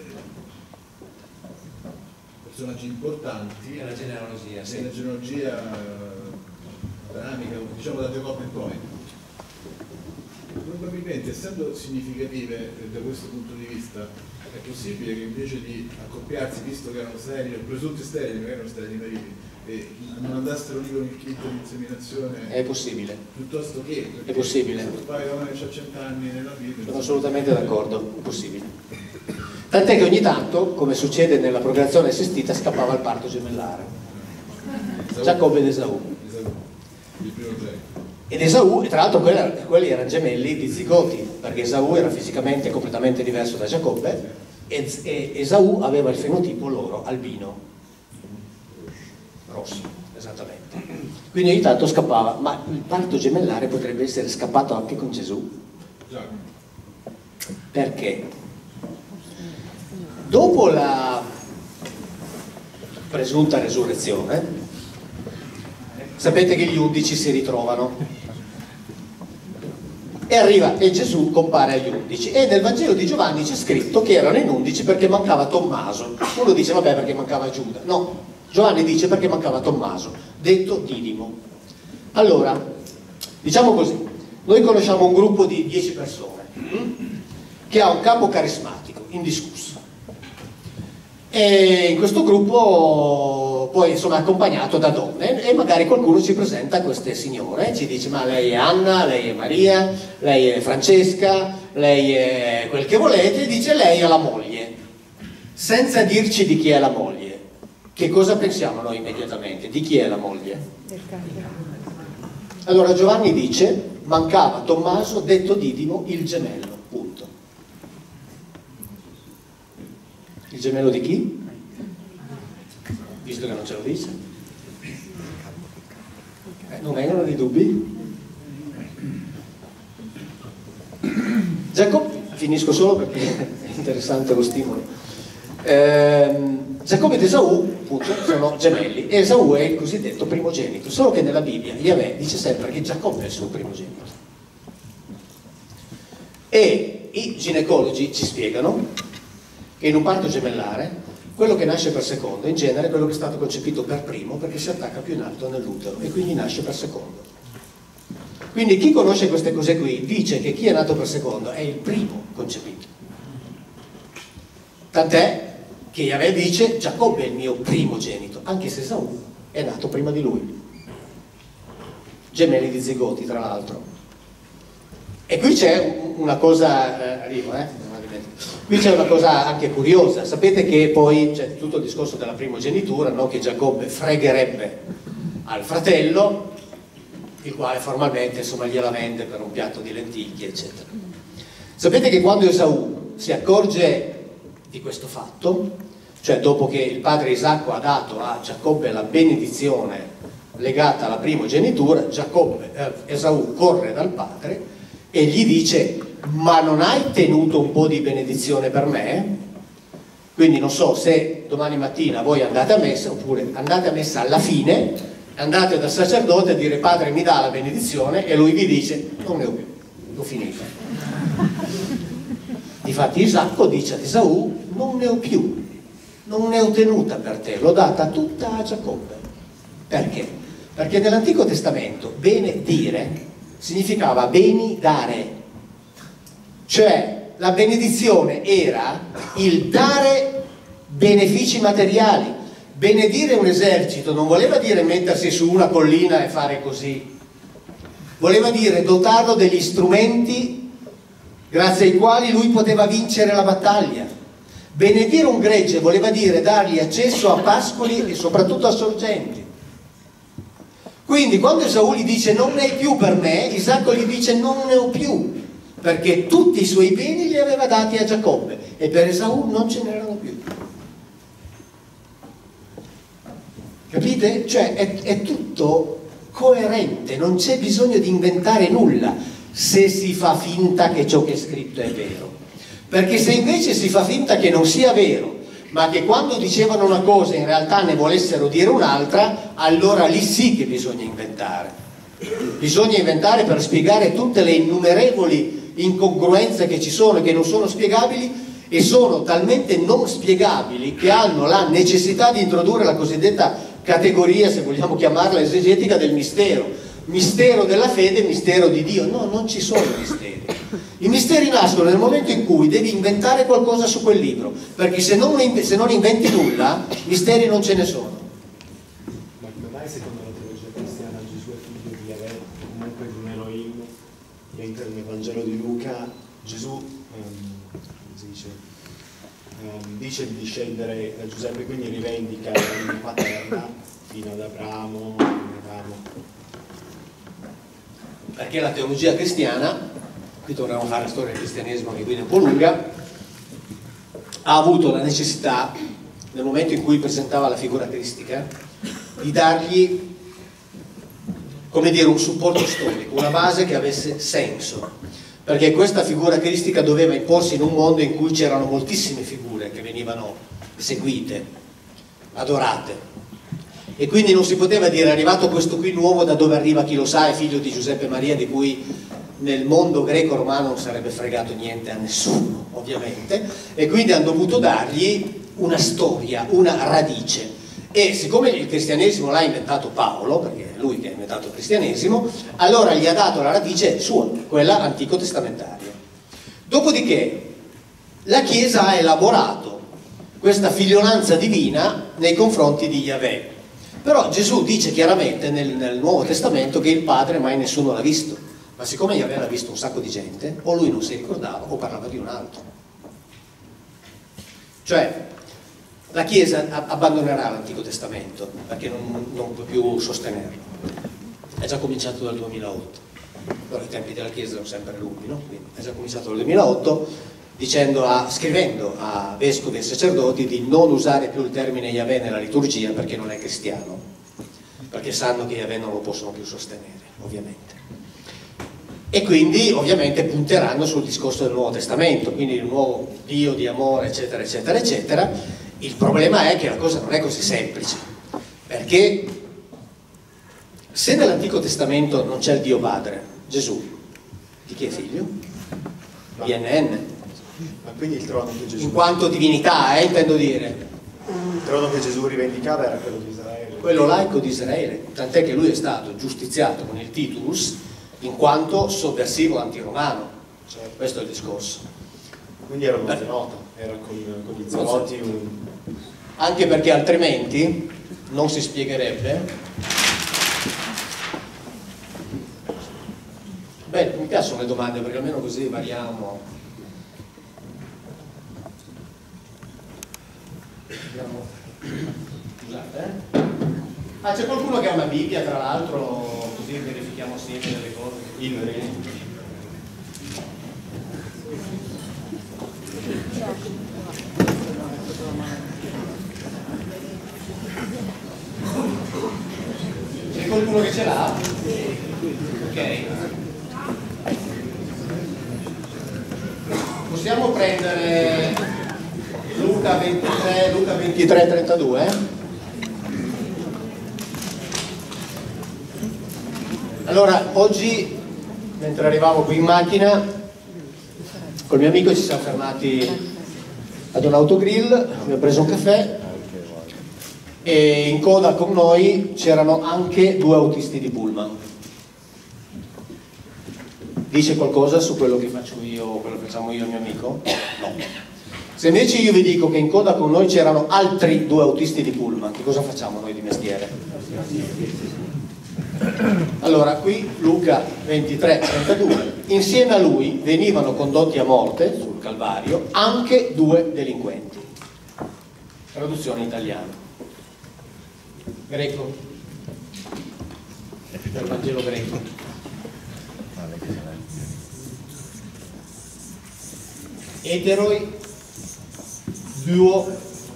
personaggi importanti nella genealogia, sì. nella genealogia abramica, diciamo da Giacobbe in poi, probabilmente, essendo significative eh, da questo punto di vista, è possibile che invece di accoppiarsi, visto che erano sterili, presunti sterili, non erano sterili mariti, e non andassero lì con il kit di inseminazione? È possibile. Piuttosto che... È possibile. Se tu fai una che ha cento anni nella vita... Sono assolutamente d'accordo, è possibile. Tant'è che ogni tanto, come succede nella procreazione assistita, scappava il parto gemellare. Giacobbe ed Esaù. Esaù, il primo genere. Ed Esaù, e tra l'altro quelli, quelli erano gemelli di zigoti, perché Esaù era fisicamente completamente diverso da Giacobbe e, e Esaù aveva il fenotipo loro albino, rosso, esattamente. Quindi ogni tanto scappava, ma il parto gemellare potrebbe essere scappato anche con Gesù. Perché? Dopo la presunta resurrezione, sapete che gli undici si ritrovano e arriva e Gesù compare agli undici e nel Vangelo di Giovanni c'è scritto che erano in undici perché mancava Tommaso. Uno dice vabbè perché mancava Giuda, no, Giovanni dice perché mancava Tommaso, detto Didimo. Allora, diciamo così, noi conosciamo un gruppo di dieci persone che ha un capo carismatico, indiscusso, e in questo gruppo poi insomma è accompagnato da donne e magari qualcuno ci presenta queste signore, ci dice ma lei è Anna, lei è Maria, lei è Francesca, lei è quel che volete, e dice lei è la moglie, senza dirci di chi è la moglie. Che cosa pensiamo noi immediatamente? Di chi è la moglie? Allora Giovanni dice mancava Tommaso, detto Didimo, il gemello, punto. Il gemello di chi? Visto che non ce lo dice. Eh, non vengono dei dubbi? Giacobbe, finisco solo perché è interessante lo stimolo. Ehm, Giacobbe ed Esaù, appunto, sono gemelli e Esaù è il cosiddetto primogenito, solo che nella Bibbia Yahweh dice sempre che Giacobbe è il suo primogenito. E i ginecologi ci spiegano che in un parto gemellare quello che nasce per secondo in genere è quello che è stato concepito per primo perché si attacca più in alto nell'utero e quindi nasce per secondo. Quindi chi conosce queste cose qui dice che chi è nato per secondo è il primo concepito. Tant'è che Yahweh dice Giacobbe è il mio primogenito, anche se Esaù è nato prima di lui. Gemelli di zigoti, tra l'altro. E qui c'è una cosa, eh, arrivo, eh? Qui c'è una cosa anche curiosa, sapete che poi c'è tutto il discorso della primogenitura, no? Che Giacobbe fregherebbe al fratello, il quale formalmente insomma gliela vende per un piatto di lenticchie, eccetera. Sapete che quando Esaù si accorge di questo fatto, cioè dopo che il padre Isacco ha dato a Giacobbe la benedizione legata alla primogenitura, Giacobbe, eh, Esaù corre dal padre e gli dice ma non hai tenuto un po' di benedizione per me? Quindi non so se domani mattina voi andate a messa oppure andate a messa alla fine, andate dal sacerdote a dire padre mi dà la benedizione e lui vi dice non ne ho più, l'ho finita. Difatti Isacco dice ad Esaù non ne ho più, non ne ho tenuta per te, l'ho data tutta a Giacobbe. Perché? Perché nell'Antico Testamento benedire significava beni dare. Cioè la benedizione era il dare benefici materiali. Benedire un esercito non voleva dire mettersi su una collina e fare così, voleva dire dotarlo degli strumenti grazie ai quali lui poteva vincere la battaglia. Benedire un gregge voleva dire dargli accesso a pascoli e soprattutto a sorgenti. Quindi quando Esaù gli dice non ne hai più per me, Isacco gli dice non ne ho più, perché tutti i suoi beni li aveva dati a Giacobbe e per Esaù non ce n'erano più. Capite? Cioè è, è tutto coerente, non c'è bisogno di inventare nulla se si fa finta che ciò che è scritto è vero. Perché se invece si fa finta che non sia vero, ma che quando dicevano una cosa in realtà ne volessero dire un'altra, allora lì sì che bisogna inventare. Bisogna inventare per spiegare tutte le innumerevoli incongruenze che ci sono e che non sono spiegabili e sono talmente non spiegabili che hanno la necessità di introdurre la cosiddetta categoria, se vogliamo chiamarla esegetica, del mistero, mistero della fede, mistero di Dio. No, non ci sono misteri. I misteri nascono nel momento in cui devi inventare qualcosa su quel libro, perché se non, se non inventi nulla, misteri non ce ne sono. Ma come mai secondo la teologia cristiana Gesù è figlio di Yahweh, comunque di un Elohim, mentre nel Vangelo di Luca Gesù um, come si dice, um, dice di discendere da Giuseppe, quindi rivendica la linea paterna fino ad Abramo, Abramo. Perché la teologia cristiana, qui dovremmo fare la storia del cristianesimo che qui è un po' lunga, ha avuto la necessità, nel momento in cui presentava la figura cristica, di dargli, come dire, un supporto storico, una base che avesse senso, perché questa figura cristica doveva imporsi in un mondo in cui c'erano moltissime figure che venivano seguite, adorate, e quindi non si poteva dire: è arrivato questo qui nuovo, da dove arriva chi lo sa, è figlio di Giuseppe e Maria, di cui nel mondo greco-romano non sarebbe fregato niente a nessuno, ovviamente, e quindi hanno dovuto dargli una storia, una radice. E siccome il cristianesimo l'ha inventato Paolo, perché è lui che ha inventato il cristianesimo, allora gli ha dato la radice sua, quella antico testamentaria. Dopodiché la Chiesa ha elaborato questa figliolanza divina nei confronti di Yahweh. Però Gesù dice chiaramente nel, nel Nuovo Testamento che il Padre mai nessuno l'ha visto, ma siccome Yahweh l'ha visto un sacco di gente, o lui non si ricordava o parlava di un altro. Cioè la Chiesa abbandonerà l'Antico Testamento perché non, non può più sostenerlo. È già cominciato dal duemilaotto, però i tempi della Chiesa sono sempre lunghi, no? Quindi è già cominciato dal duemilaotto, dicendo a, scrivendo a vescovi e sacerdoti di non usare più il termine Yahweh nella liturgia perché non è cristiano, perché sanno che Yahweh non lo possono più sostenere, ovviamente. E quindi ovviamente punteranno sul discorso del Nuovo Testamento, quindi il nuovo Dio di amore, eccetera, eccetera, eccetera. Il problema è che la cosa non è così semplice, perché se nell'Antico Testamento non c'è il Dio Padre, Gesù, di chi è figlio? I N N. Ma quindi il trono che Gesù... In quanto divinità, eh, intendo dire. Il trono che Gesù rivendicava era quello di Israele. Quello laico di Israele, tant'è che lui è stato giustiziato con il titulus in quanto sovversivo antiromano. Certo. Questo è il discorso. Quindi era uno zenota, era con, con gli zeloti un... Anche perché altrimenti non si spiegherebbe. Beh, mi piacciono le domande perché almeno così variamo. Scusate, eh? Ah, c'è qualcuno che ha una Bibbia, tra l'altro, così verifichiamo assieme delle cose. Il C'è qualcuno che ce l'ha? Ok. Possiamo prendere Luca ventitré, Luca ventitré trentadue? Allora, oggi, mentre arrivavo qui in macchina, col mio amico ci siamo fermati ad un autogrill, abbiamo preso un caffè e in coda con noi c'erano anche due autisti di pullman. Dice qualcosa su quello che faccio io, quello che facciamo io e il mio amico? No. Se invece io vi dico che in coda con noi c'erano altri due autisti di pullman, che cosa facciamo noi di mestiere? Allora, qui Luca ventitré trentadue, insieme a lui venivano condotti a morte sul Calvario anche due delinquenti. Traduzione italiana. Greco. Del Vangelo greco. Eteroi duo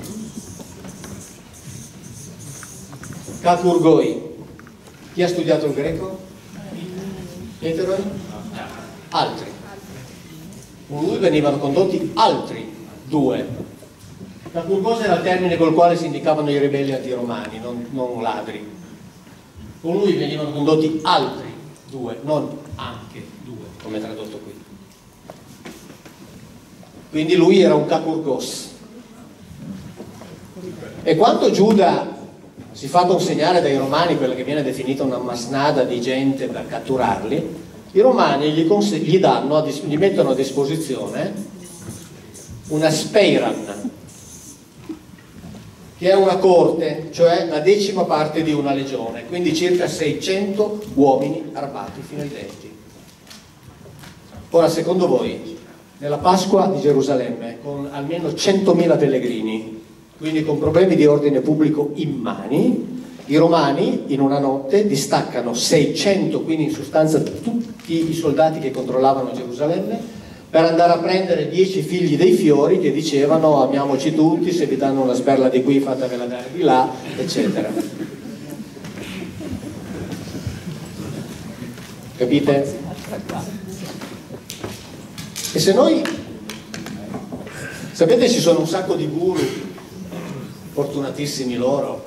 kakurgoi. Chi ha studiato il greco? Eteroi? Altri. Con lui venivano condotti altri due. Kakurgos era il termine col quale si indicavano i ribelli antiromani, non, non ladri. Con lui venivano condotti altri due, non anche due, come è tradotto qui. Quindi lui era un kakurgos. E quando Giuda si fa consegnare dai romani quella che viene definita una masnada di gente per catturarli, i romani gli, gli, danno, gli mettono a disposizione una speiran, che è una corte, cioè la decima parte di una legione, quindi circa seicento uomini armati fino ai denti. Ora, secondo voi, nella Pasqua di Gerusalemme, con almeno centomila pellegrini, quindi con problemi di ordine pubblico immani, i romani in una notte distaccano seicento, quindi in sostanza tutti i soldati che controllavano Gerusalemme, per andare a prendere dieci figli dei fiori che dicevano amiamoci tutti, se vi danno una sberla di qui fatevela dare di là, eccetera. Capite? E se noi, sapete, ci sono un sacco di guru, fortunatissimi loro,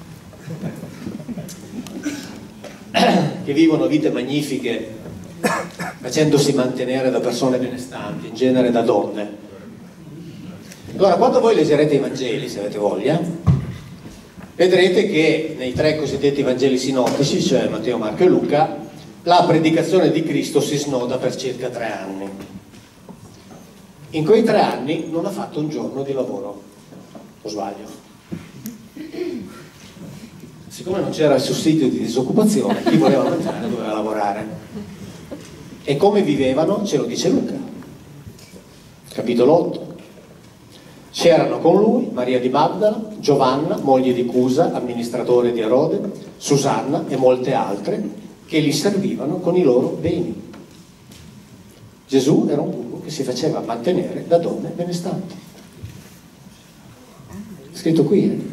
che vivono vite magnifiche facendosi mantenere da persone benestanti, in genere da donne. Allora, quando voi leggerete i Vangeli, se avete voglia, vedrete che nei tre cosiddetti Vangeli sinottici, cioè Matteo, Marco e Luca, la predicazione di Cristo si snoda per circa tre anni. In quei tre anni non ha fatto un giorno di lavoro, o sbaglio? Siccome non c'era il sussidio di disoccupazione, chi voleva mangiare doveva lavorare. E come vivevano ce lo dice Luca, capitolo otto. C'erano con lui Maria di Magdala, Giovanna, moglie di Cusa, amministratore di Erode, Susanna e molte altre che gli servivano con i loro beni. Gesù era un guru che si faceva mantenere da donne benestanti. È scritto qui, eh?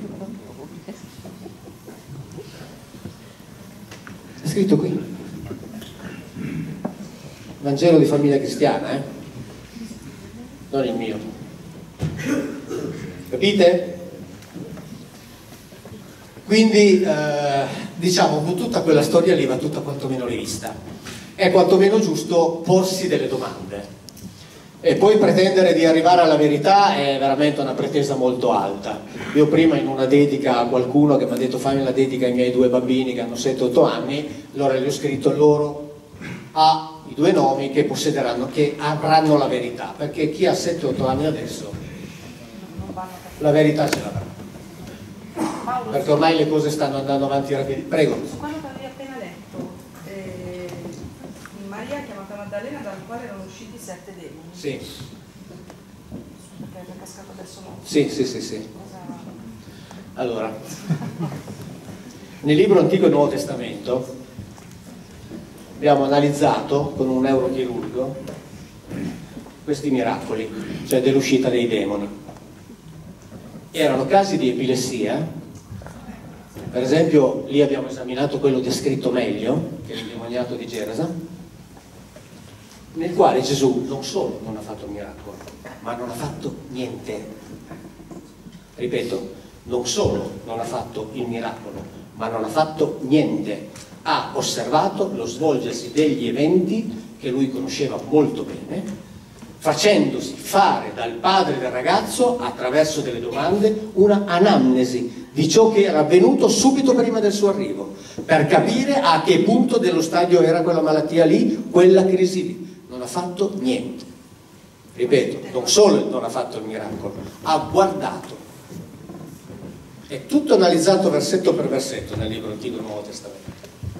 È scritto qui. Vangelo di famiglia cristiana, eh? Non il mio. Capite? Quindi, eh, diciamo, con tutta quella storia lì va tutta quantomeno rivista. È quantomeno giusto porsi delle domande. E poi pretendere di arrivare alla verità è veramente una pretesa molto alta. Io prima in una dedica a qualcuno che mi ha detto fammi la dedica ai miei due bambini che hanno sette otto anni, allora gli ho scritto loro a i due nomi che possederanno, che avranno la verità, perché chi ha sette otto anni adesso la verità ce l'avrà, perché ormai le cose stanno andando avanti rapidamente. Prego. Su quello che avevi appena letto, eh, Maria chiamata Maddalena, dal quale erano usciti sette demoni. Sì. Perché è cascato adesso no? Sì, sì, sì, sì. Allora, nel libro Antico e Nuovo Testamento abbiamo analizzato con un neurochirurgo questi miracoli, cioè dell'uscita dei demoni. Erano casi di epilessia, per esempio lì abbiamo esaminato quello descritto meglio, che è il demoniato di Gerasa, nel quale Gesù non solo non ha fatto il miracolo, ma non ha fatto niente. Ripeto, non solo non ha fatto il miracolo, ma non ha fatto niente. Ha osservato lo svolgersi degli eventi che lui conosceva molto bene, facendosi fare dal padre del ragazzo, attraverso delle domande, una anamnesi di ciò che era avvenuto subito prima del suo arrivo, per capire a che punto dello stadio era quella malattia lì, quella crisi lì. Non ha fatto niente. Ripeto, non solo non ha fatto il miracolo, ha guardato. È tutto analizzato versetto per versetto nel libro Antico e Nuovo Testamento.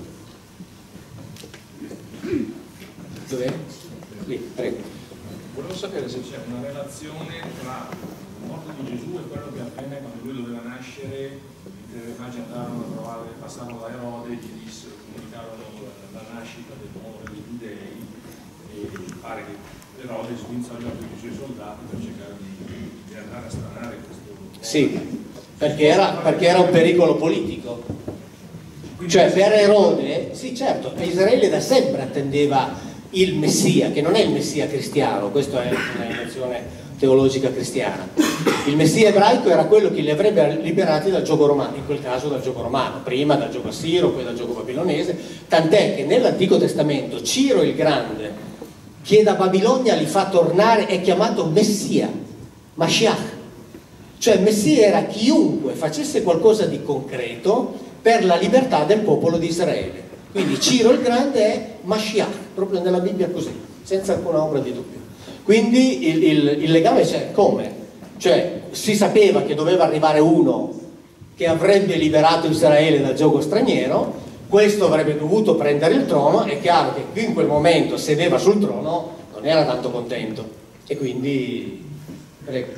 Dov'è? Lì, prego. Volevo sapere se c'è una relazione tra la morte di Gesù e quello che avvenne quando lui doveva nascere, i magi andarono a trovare, passarono da Erode e gli dissero, comunicarono la nascita dell'uomo degli giudei, e pare che Erode sguinzò gli occhi dei suoi soldati per cercare di, di andare a stranare questo. Sì, perché era, perché era un pericolo politico. Cioè per Erode, sì certo, Israele da sempre attendeva il Messia, che non è il Messia cristiano, questa è una invenzione teologica cristiana. Il Messia ebraico era quello che li avrebbe liberati dal giogo romano, in quel caso dal giogo romano, prima dal giogo assiro, poi dal giogo babilonese, tant'è che nell'Antico Testamento Ciro il Grande, che da Babilonia li fa tornare, è chiamato Messia, Mashiach, Cioè il Messia era chiunque facesse qualcosa di concreto per la libertà del popolo di Israele. Quindi Ciro il Grande è Mashiach, proprio nella Bibbia così, senza alcuna ombra di dubbio. Quindi il, il, il legame c'è come? Cioè si sapeva che doveva arrivare uno che avrebbe liberato Israele dal giogo straniero, questo avrebbe dovuto prendere il trono. È chiaro che qui in quel momento sedeva sul trono, non era tanto contento, e quindi prego.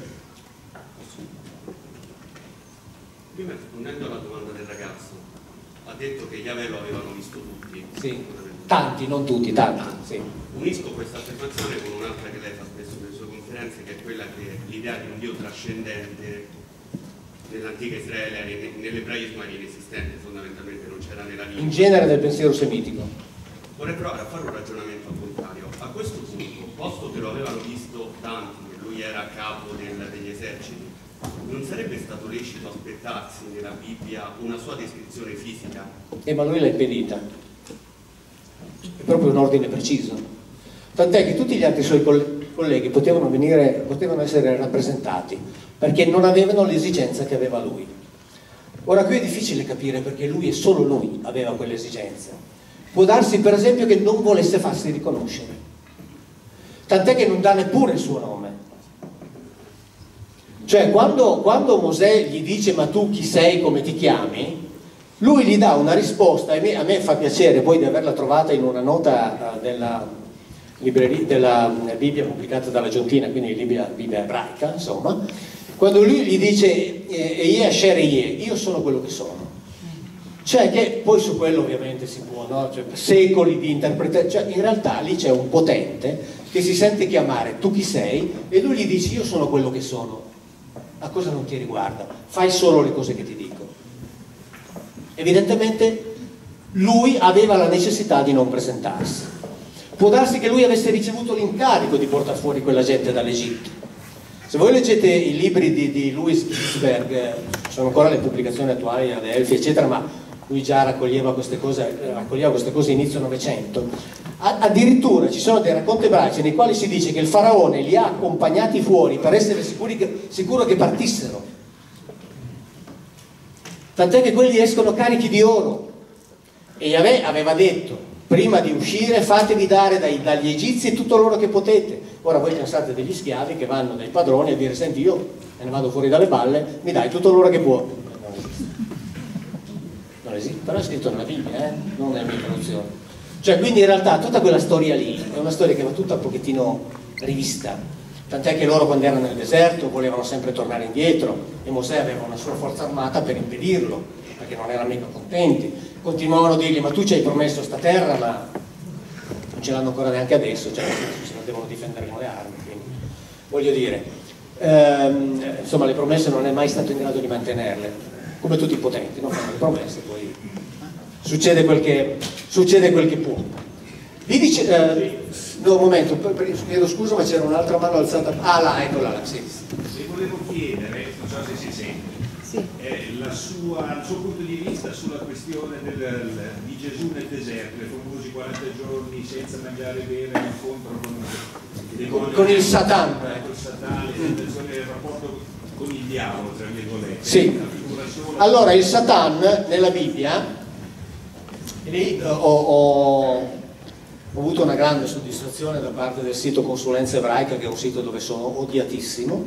Prima, rispondendo alla domanda del ragazzo, ha detto che Yahweh lo avevano visto tutti. Sì, tanti, non tutti, tanti. Sì. Unisco questa affermazione con un'altra che lei fa spesso nelle sue conferenze, che è quella che l'idea di un Dio trascendente nell'antica Israele, nell'ebraismo era inesistente, fondamentalmente non c'era nella lingua. In genere del pensiero semitico. Vorrei provare a fare un ragionamento al contrario. A questo punto, posto che lo avevano visto tanti, che lui era a capo del, degli eserciti, non sarebbe stato lecito aspettarsi nella Bibbia una sua descrizione fisica? E ma lui l'ha impedita. È proprio un ordine preciso. Tant'è che tutti gli altri suoi colleghi potevano venire, potevano essere rappresentati, perché non avevano l'esigenza che aveva lui. Ora qui è difficile capire perché lui e solo lui aveva quell'esigenza. Può darsi per esempio che non volesse farsi riconoscere, tant'è che non dà neppure il suo nome. Cioè quando, quando Mosè gli dice ma tu chi sei, come ti chiami, lui gli dà una risposta, e a me fa piacere poi di averla trovata in una nota della, libreria, della Bibbia pubblicata dalla Giontina, quindi Bibbia, Bibbia ebraica, insomma, quando lui gli dice Eie Asher Eie, io sono quello che sono. Cioè che poi su quello ovviamente si può, no? Cioè, secoli di interpretazione, cioè in realtà lì c'è un potente che si sente chiamare tu chi sei e lui gli dice io sono quello che sono. A cosa non ti riguarda? Fai solo le cose che ti dico. Evidentemente lui aveva la necessità di non presentarsi. Può darsi che lui avesse ricevuto l'incarico di portare fuori quella gente dall'Egitto. Se voi leggete i libri di, di Louis Gisberg, sono ancora le pubblicazioni attuali, Adelphi eccetera, ma lui già raccoglieva queste cose, raccoglieva queste cose inizio Novecento. Addirittura ci sono dei racconti ebraici nei quali si dice che il faraone li ha accompagnati fuori per essere sicuri che, sicuro che partissero. Tant'è che quelli escono carichi di oro. E Yahweh aveva detto, prima di uscire fatevi dare dai, dagli egizi tutto l'oro che potete. Ora voi pensate degli schiavi che vanno dai padroni a dire senti io me ne vado fuori dalle balle, mi dai tutto l'oro che può. Non esiste. Non esiste, però è scritto nella Bibbia, eh? Non nella mia traduzione. Cioè quindi in realtà tutta quella storia lì è una storia che va tutta un pochettino rivista, tant'è che loro quando erano nel deserto volevano sempre tornare indietro e Mosè aveva una sua forza armata per impedirlo, perché non erano mica contenti, continuavano a dirgli ma tu ci hai promesso sta terra ma non ce l'hanno ancora neanche adesso, cioè se non devono difendere con le armi, quindi voglio dire, ehm, insomma le promesse non è mai stato in grado di mantenerle, come tutti i potenti, no? Fanno le promesse poi succede quel che, succede quel che può. Vi dice, eh, no, un momento, chiedo scusa ma c'era un'altra mano alzata, ah là, eccola là, sì. Se volevo chiedere, non so se si sente, sì. eh, la sua, il suo punto di vista sulla questione del, di Gesù nel deserto, i famosi quaranta giorni senza mangiare e bere, l'incontro con, con, con il Satan, con il Satan, il rapporto con il diavolo, tra virgolette. Sì. Allora il Satan nella Bibbia, lì ho, ho, ho avuto una grande soddisfazione da parte del sito Consulenza Ebraica, che è un sito dove sono odiatissimo,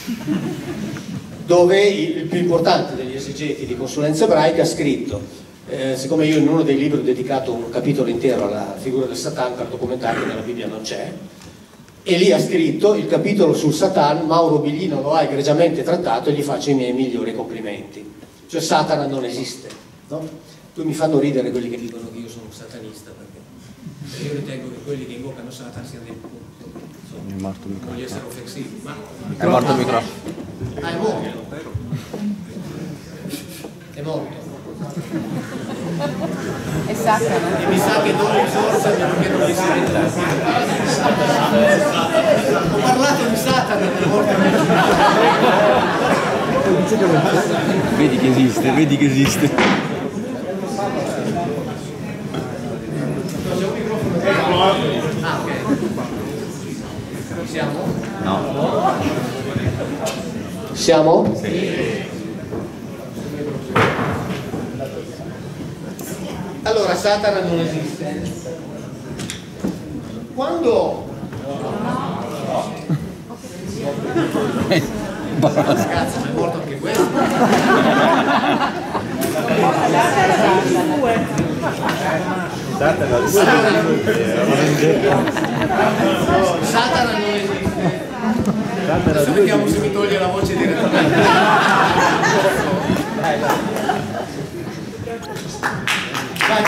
dove il, il più importante degli esegeti di Consulenza Ebraica ha scritto, eh, siccome io in uno dei libri ho dedicato un capitolo intero alla figura del Satan per documentare che nella Bibbia non c'è, e lì ha scritto il capitolo sul Satan, Mauro Biglino lo ha egregiamente trattato e gli faccio i miei migliori complimenti. Cioè Satana non esiste, no? Tu mi fanno ridere quelli che dicono che io sono un satanista, perché io ritengo che quelli che invocano Satana siano dei insomma, è morto il microfono. Voglio essere offensivi, ma è morto il microfono. Ah, è morto, è morto. È Satana. E mi sa che dopo forza perché non mi sente. Ho parlato di Satana, è morto. Vedi che esiste, vedi che esiste. Ah, ok. Siamo? No. Siamo? Sì. Allora, Satana non esiste. Quando... Cazzo, ma è morto anche questo? Satana Satana non esiste. Adesso vediamo se mi toglie la voce direttamente. Vai.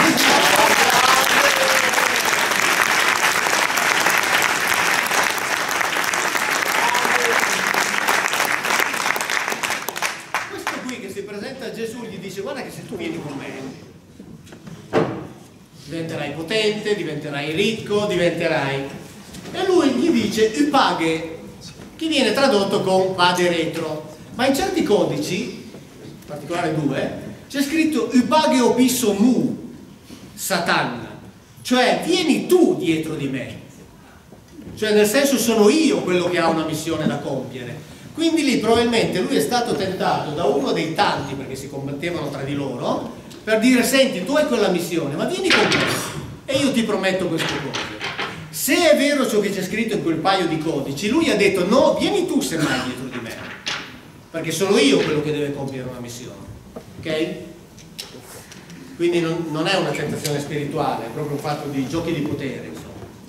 Questo qui che si presenta a Gesù gli dice: guarda che se tu vieni con me diventerai potente, diventerai ricco, diventerai... E lui gli dice upaghe, che viene tradotto con vade retro, ma in certi codici, in particolare due, c'è scritto upaghe opisso mu, Satan, cioè vieni tu dietro di me, cioè nel senso sono io quello che ha una missione da compiere. Quindi lì probabilmente lui è stato tentato da uno dei tanti, perché si combattevano tra di loro, per dire: senti, tu hai quella missione, ma vieni con me e io ti prometto queste cose. Se è vero ciò che c'è scritto in quel paio di codici, lui ha detto: no, vieni tu semmai dietro di me, perché sono io quello che deve compiere una missione, ok? Quindi non, non è una tentazione spirituale, è proprio un fatto di giochi di potere, insomma.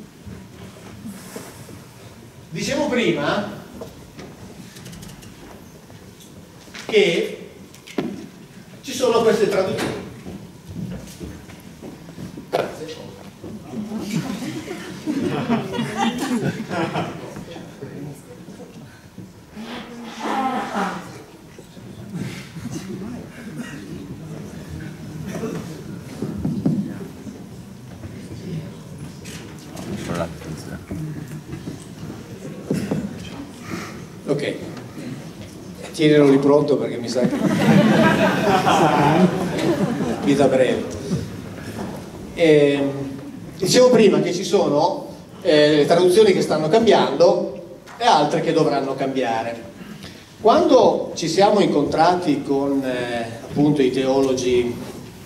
Dicevo prima che ci sono queste traduzioni. Ok, tienilo lì pronto perché mi sa che vita breve. E, dicevo prima che ci sono eh, le traduzioni che stanno cambiando e altre che dovranno cambiare. Quando ci siamo incontrati con eh, appunto i teologi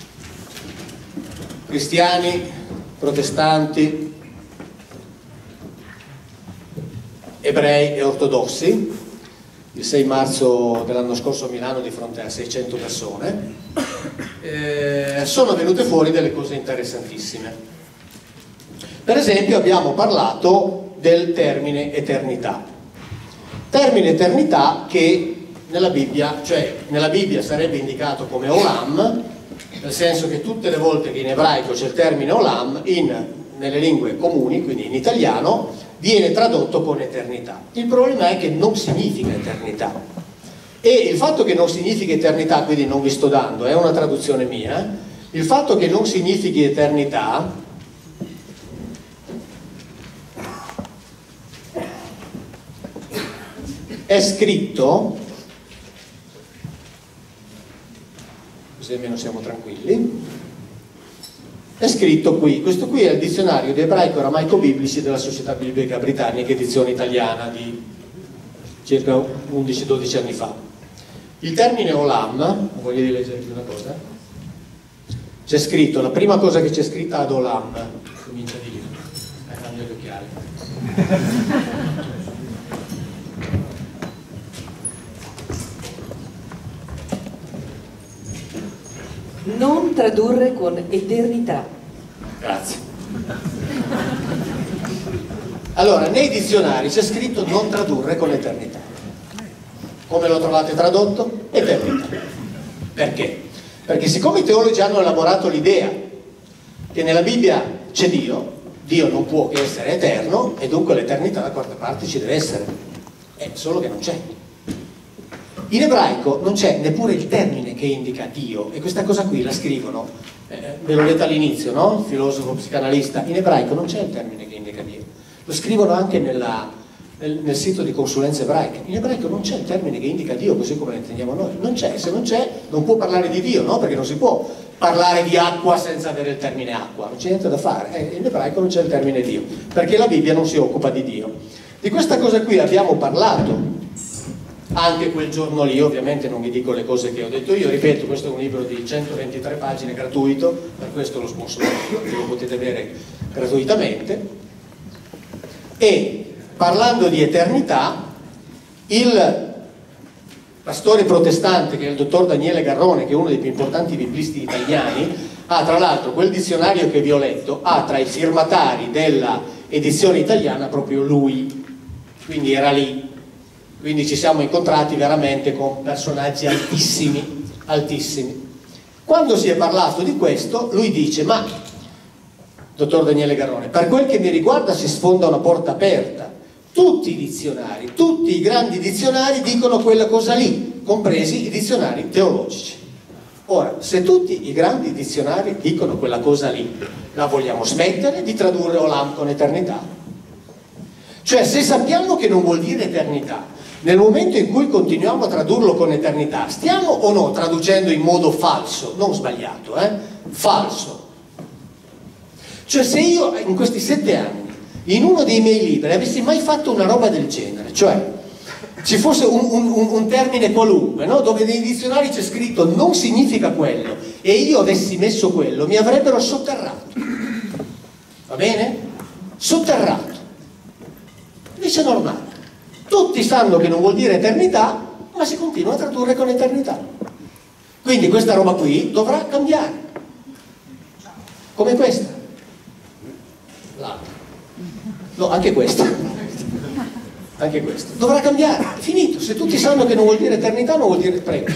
cristiani, protestanti, ebrei e ortodossi, il sei marzo dell'anno scorso a Milano di fronte a seicento persone, eh, sono venute fuori delle cose interessantissime. Per esempio abbiamo parlato del termine eternità. Termine eternità che nella Bibbia, cioè nella Bibbia sarebbe indicato come olam, nel senso che tutte le volte che in ebraico c'è il termine olam, in, nelle lingue comuni, quindi in italiano, viene tradotto con eternità. Il problema è che non significa eternità, e il fatto che non significhi eternità, quindi non vi sto dando, è una traduzione mia, il fatto che non significhi eternità è scritto, così almeno siamo tranquilli, è scritto qui. Questo qui è il dizionario di ebraico aramaico biblici della Società Biblica Britannica, edizione italiana di circa undici dodici anni fa. Il termine olam, voglio leggervi una cosa, c'è scritto, la prima cosa che c'è scritta ad olam, comincia di lì, eh, cambia gli occhiali. Non tradurre con eternità. Grazie. Allora, nei dizionari c'è scritto non tradurre con eternità. Come lo trovate tradotto? Eternità. Perché? Perché siccome i teologi hanno elaborato l'idea che nella Bibbia c'è Dio, Dio non può che essere eterno, e dunque l'eternità da qualche parte ci deve essere. È solo che non c'è. In ebraico non c'è neppure il termine che indica Dio, e questa cosa qui la scrivono, eh, ve l'ho letta all'inizio, no? Filosofo, psicanalista. In ebraico non c'è il termine che indica Dio, lo scrivono anche nella, nel, nel sito di consulenze ebraiche. In ebraico non c'è il termine che indica Dio così come lo intendiamo noi, non c'è. Se non c'è non può parlare di Dio, no? Perché non si può parlare di acqua senza avere il termine acqua, non c'è niente da fare. Eh, in ebraico non c'è il termine Dio, perché la Bibbia non si occupa di Dio. Di questa cosa qui abbiamo parlato anche quel giorno lì, ovviamente non vi dico le cose che ho detto io, ripeto, questo è un libro di centoventitré pagine gratuito, per questo lo sponsorizzo, lo potete avere gratuitamente. E parlando di eternità, il pastore protestante, che è il dottor Daniele Garrone, che è uno dei più importanti biblisti italiani, ha tra l'altro quel dizionario che vi ho letto, ha tra i firmatari della edizione italiana proprio lui, quindi era lì, quindi ci siamo incontrati veramente con personaggi altissimi, altissimi. Quando si è parlato di questo, lui dice: ma dottor Daniele Garrone, per quel che mi riguarda si sfonda una porta aperta. Tutti i dizionari, tutti i grandi dizionari dicono quella cosa lì, compresi i dizionari teologici. Ora, se tutti i grandi dizionari dicono quella cosa lì, la vogliamo smettere di tradurre Olam con eternità? Cioè, se sappiamo che non vuol dire eternità, nel momento in cui continuiamo a tradurlo con eternità, stiamo o no traducendo in modo falso, non sbagliato, eh? Falso. Cioè, se io in questi sette anni in uno dei miei libri avessi mai fatto una roba del genere, cioè ci fosse un, un, un termine qualunque, no? Dove nei dizionari c'è scritto non significa quello, e io avessi messo quello, mi avrebbero sotterrato. Va bene? Sotterrato. Invece è normale. Tutti sanno che non vuol dire eternità, ma si continua a tradurre con eternità. Quindi questa roba qui dovrà cambiare. Come questa. L'altra. No, anche questa. Anche questo. Dovrà cambiare, è finito. Se tutti sanno che non vuol dire eternità, non vuol dire... Prego.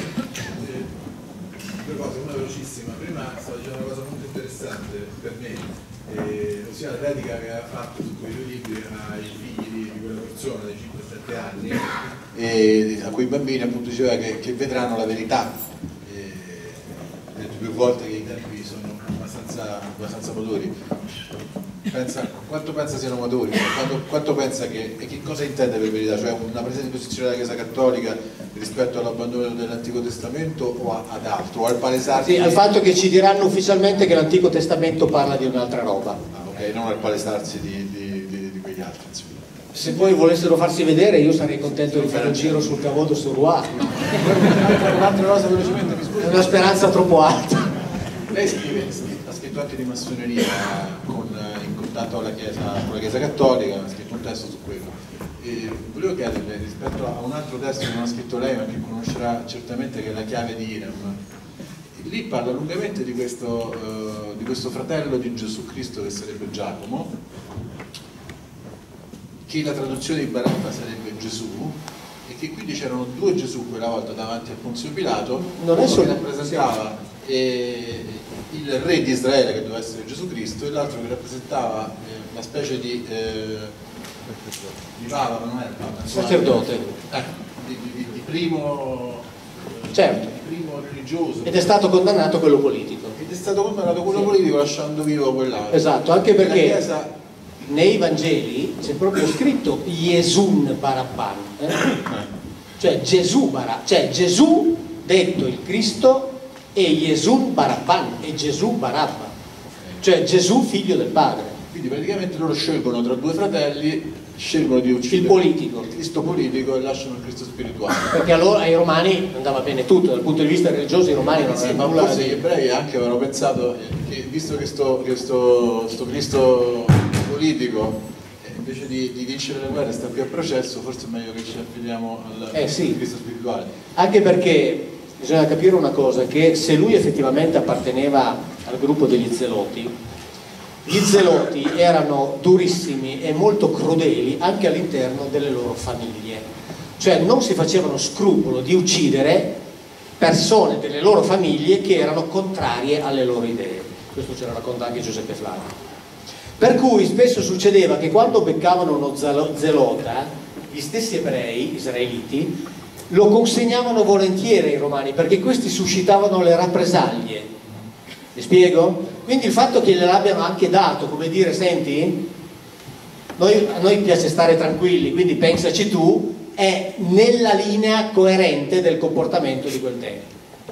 Due cose, una velocissima. Prima stavo dicendo una cosa molto interessante per me, eh, ossia la dedica che aveva fatto su quei due libri ai figli di, di quella persona dei cinque sette anni, e a quei bambini appunto diceva che, che vedranno la verità. Eh, ho detto più volte che i tempi sono abbastanza, abbastanza maturi. Pensa, quanto pensa siano maturi? Quanto, quanto pensa che, e che cosa intende per verità? Cioè una presa di posizione della Chiesa Cattolica rispetto all'abbandono dell'Antico Testamento o a, ad altro? O al palesarsi? Sì, al fatto che ci diranno ufficialmente che l'Antico Testamento parla di un'altra roba. Ah, ok, non al palesarsi di, di, di, di quegli altri. Insomma. Se poi volessero farsi vedere, io sarei contento di fare un giro sul Cavodo su Roi. Un'altra cosa velocemente, mi scusi. È una speranza troppo alta. Lei scrive, ha scritto anche di massoneria con, in contatto con la Chiesa, con la Chiesa Cattolica, ha scritto un testo su quello. E volevo chiederle, rispetto a un altro testo che non ha scritto lei, ma che conoscerà certamente, che è La chiave di Irem, lì parla lungamente di questo, uh, di questo fratello di Gesù Cristo che sarebbe Giacomo, che la traduzione di Barabba sarebbe Gesù, e che quindi c'erano due Gesù quella volta davanti a Ponzio Pilato, non uno è solo che rappresentava eh, il re di Israele, che doveva essere Gesù Cristo, e l'altro che rappresentava eh, una specie di eh, di papa, ma non era papa, sacerdote, eh, di, di, di primo eh, certo, di primo religioso, ed è stato condannato quello politico, ed è stato condannato quello sì. politico, lasciando vivo quell'altro. Esatto, anche perché la Chiesa... nei Vangeli c'è proprio scritto Yesun Barabban, eh? cioè Gesù Barabban, cioè Gesù detto il Cristo, e Yesun Barabban, e Gesù Barabba, cioè Gesù figlio del Padre. Quindi praticamente loro scelgono tra due fratelli, scelgono di uccidere il politico, il Cristo politico, e lasciano il Cristo spirituale. Perché allora ai Romani andava bene tutto, dal punto di vista religioso i Romani non sì, avevano ma nulla. Forse gli ebrei anche avevano pensato che, visto che sto, che sto, sto Cristo politico, eh, invece di, di vincere le guerre sta qui a processo, forse è meglio che ci affidiamo al eh, sì. Cristo spirituale. Anche perché bisogna capire una cosa, che se lui effettivamente apparteneva al gruppo degli Zeloti, gli Zeloti erano durissimi e molto crudeli anche all'interno delle loro famiglie, cioè non si facevano scrupolo di uccidere persone delle loro famiglie che erano contrarie alle loro idee. Questo ce lo racconta anche Giuseppe Flavio. Per cui spesso succedeva che quando beccavano uno zelota, gli stessi ebrei, israeliti, lo consegnavano volentieri ai romani, perché questi suscitavano le rappresaglie. Mi spiego? Quindi il fatto che gliel'abbiano anche dato, come dire, senti, noi, a noi piace stare tranquilli, quindi pensaci tu, è nella linea coerente del comportamento di quel tempo.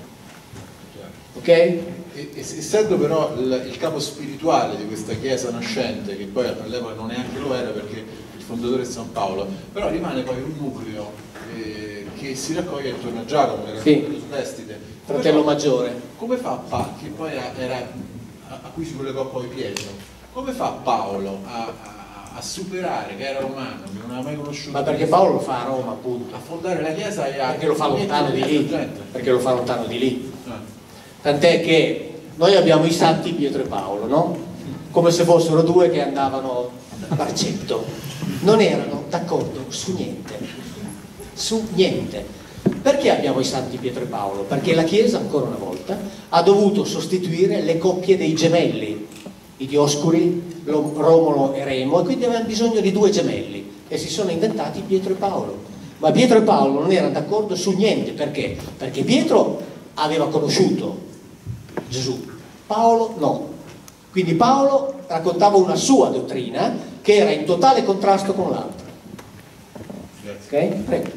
Ok? E, essendo però il, il capo spirituale di questa chiesa nascente, che poi all'epoca non neanche lo era, perché il fondatore di San Paolo, però rimane poi un nucleo eh, che si raccoglie attorno a Giacomo, era sì. Sull'estide. Fratello maggiore. Come fa Pa, che poi era, a, a cui si collegò poi Pietro, come fa Paolo a, a, a superare, che era romano, che non aveva mai conosciuto? Ma perché Paolo lo fa a Roma, appunto. A fondare la chiesa e a... Perché lo fa lontano di lì. Perché lo fa lontano di lì. Tant'è che noi abbiamo i santi Pietro e Paolo, no? Come se fossero due che andavano a Barcetto. Non erano d'accordo su niente. Su niente. Perché abbiamo i santi Pietro e Paolo? Perché la Chiesa, ancora una volta, ha dovuto sostituire le coppie dei gemelli, i Dioscuri, Romolo e Remo, e quindi avevano bisogno di due gemelli, e si sono inventati Pietro e Paolo. Ma Pietro e Paolo non erano d'accordo su niente. Perché? Perché Pietro aveva conosciuto Gesù, Paolo no. Quindi Paolo raccontava una sua dottrina che era in totale contrasto con l'altra. Ok? Prego.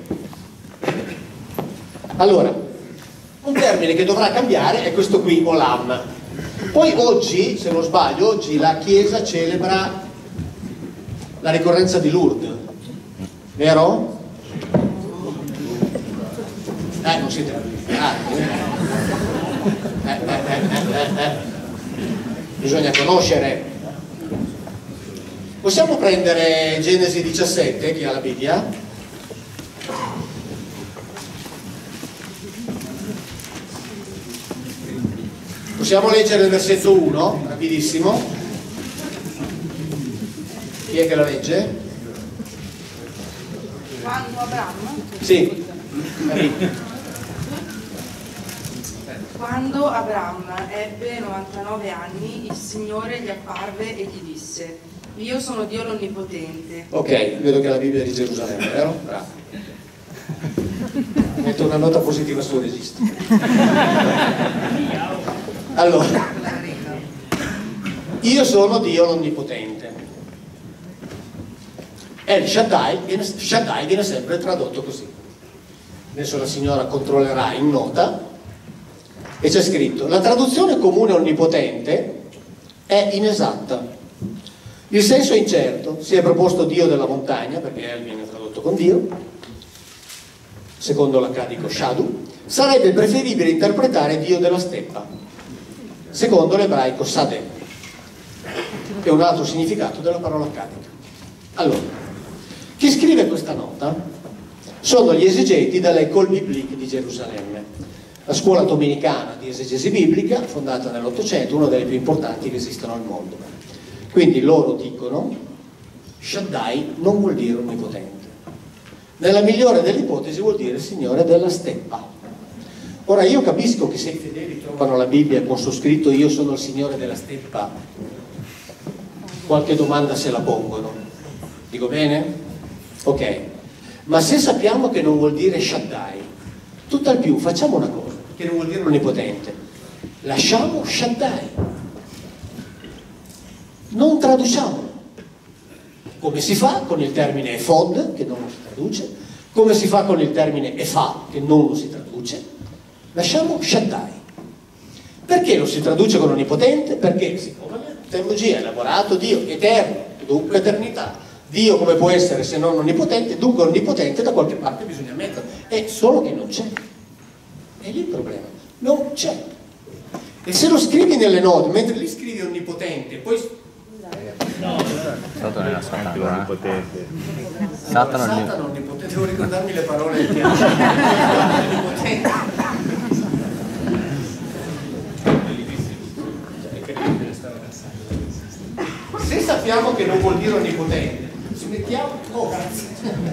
Allora, un termine che dovrà cambiare è questo qui, olam. Poi oggi, se non sbaglio, oggi la Chiesa celebra la ricorrenza di Lourdes, vero? Eh, non siete bravi, eh? Eh, eh, eh, eh, eh. Bisogna conoscere. Possiamo prendere Genesi diciassette, chi ha la Bibbia? Possiamo leggere il versetto uno, rapidissimo. Chi è che la legge? Quando Abramo? Sì. Quando Abram ebbe novantanove anni, il Signore gli apparve e gli disse: io sono Dio l'Onnipotente. Ok, vedo che la Bibbia è di Gerusalemme, vero? Bravo. Metto una nota positiva sul registro. Allora, io sono Dio l'Onnipotente. El Shaddai viene, Shaddai viene sempre tradotto così. Adesso la signora controllerà in nota. E c'è scritto: la traduzione comune onnipotente è inesatta, il senso è incerto, si è proposto Dio della montagna, perché El viene tradotto con Dio, secondo l'accadico Shadu, sarebbe preferibile interpretare Dio della steppa, secondo l'ebraico Sadeh, che è un altro significato della parola accadica. Allora, chi scrive questa nota sono gli esegeti dell'École biblique di Gerusalemme, la scuola dominicana di esegesi biblica, fondata nell'Ottocento, una delle più importanti che esistono al mondo. Quindi loro dicono: Shaddai non vuol dire onnipotente. Nella migliore delle ipotesi vuol dire Signore della steppa. Ora io capisco che se i fedeli trovano la Bibbia con su scritto io sono il Signore della steppa, qualche domanda se la pongono. Dico bene? Ok. Ma se sappiamo che non vuol dire Shaddai, tutt'al più facciamo una cosa, che non vuol dire onnipotente, lasciamo Shaddai, non traduciamolo, come si fa con il termine Ephod, che non lo si traduce, come si fa con il termine Efa, che non lo si traduce, lasciamo Shaddai. Perché lo si traduce con onnipotente? Perché siccome la teologia ha elaborato Dio eterno, dunque eternità, Dio come può essere se non onnipotente, dunque onnipotente da qualche parte bisogna metterlo, è solo che non c'è. È lì il problema, non c'è. E se lo scrivi nelle note, mentre lì scrivi onnipotente, poi... No, Satana è Satana onnipotente. Satana onnipotente, devo ricordarmi le parole che onnipotente. Se sappiamo che non vuol dire onnipotente, smettiamo, oh, grazie.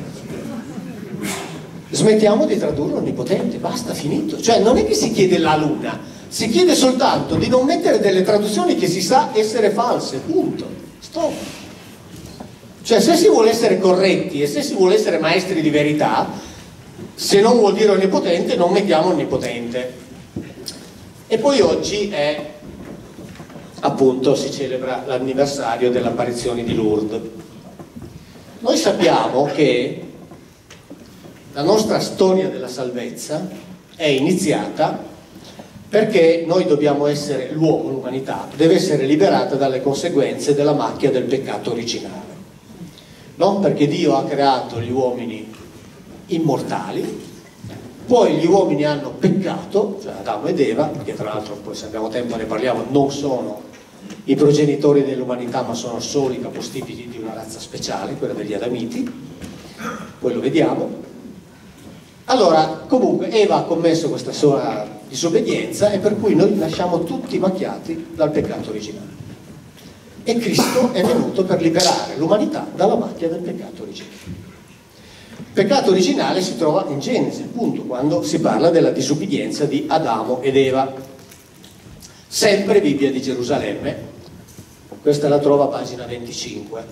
Smettiamo di tradurre onnipotente, basta, finito. Cioè non è che si chiede la luna, si chiede soltanto di non mettere delle traduzioni che si sa essere false, punto, stop. Cioè se si vuole essere corretti e se si vuole essere maestri di verità, se non vuol dire onnipotente non mettiamo onnipotente. E poi oggi è, appunto, si celebra l'anniversario dell'apparizione di Lourdes. Noi sappiamo che la nostra storia della salvezza è iniziata perché noi dobbiamo essere, l'uomo, l'umanità, deve essere liberata dalle conseguenze della macchia del peccato originale. no? Perché Dio ha creato gli uomini immortali, poi gli uomini hanno peccato, cioè Adamo ed Eva, che tra l'altro poi se abbiamo tempo ne parliamo, non sono i progenitori dell'umanità ma sono solo i capostipiti di una razza speciale, quella degli Adamiti, poi lo vediamo. Allora, comunque Eva ha commesso questa sua disobbedienza e per cui noi nasciamo tutti macchiati dal peccato originale. E Cristo è venuto per liberare l'umanità dalla macchia del peccato originale. Il peccato originale si trova in Genesi, appunto, quando si parla della disobbedienza di Adamo ed Eva. Sempre Bibbia di Gerusalemme, questa la trova a pagina venticinque.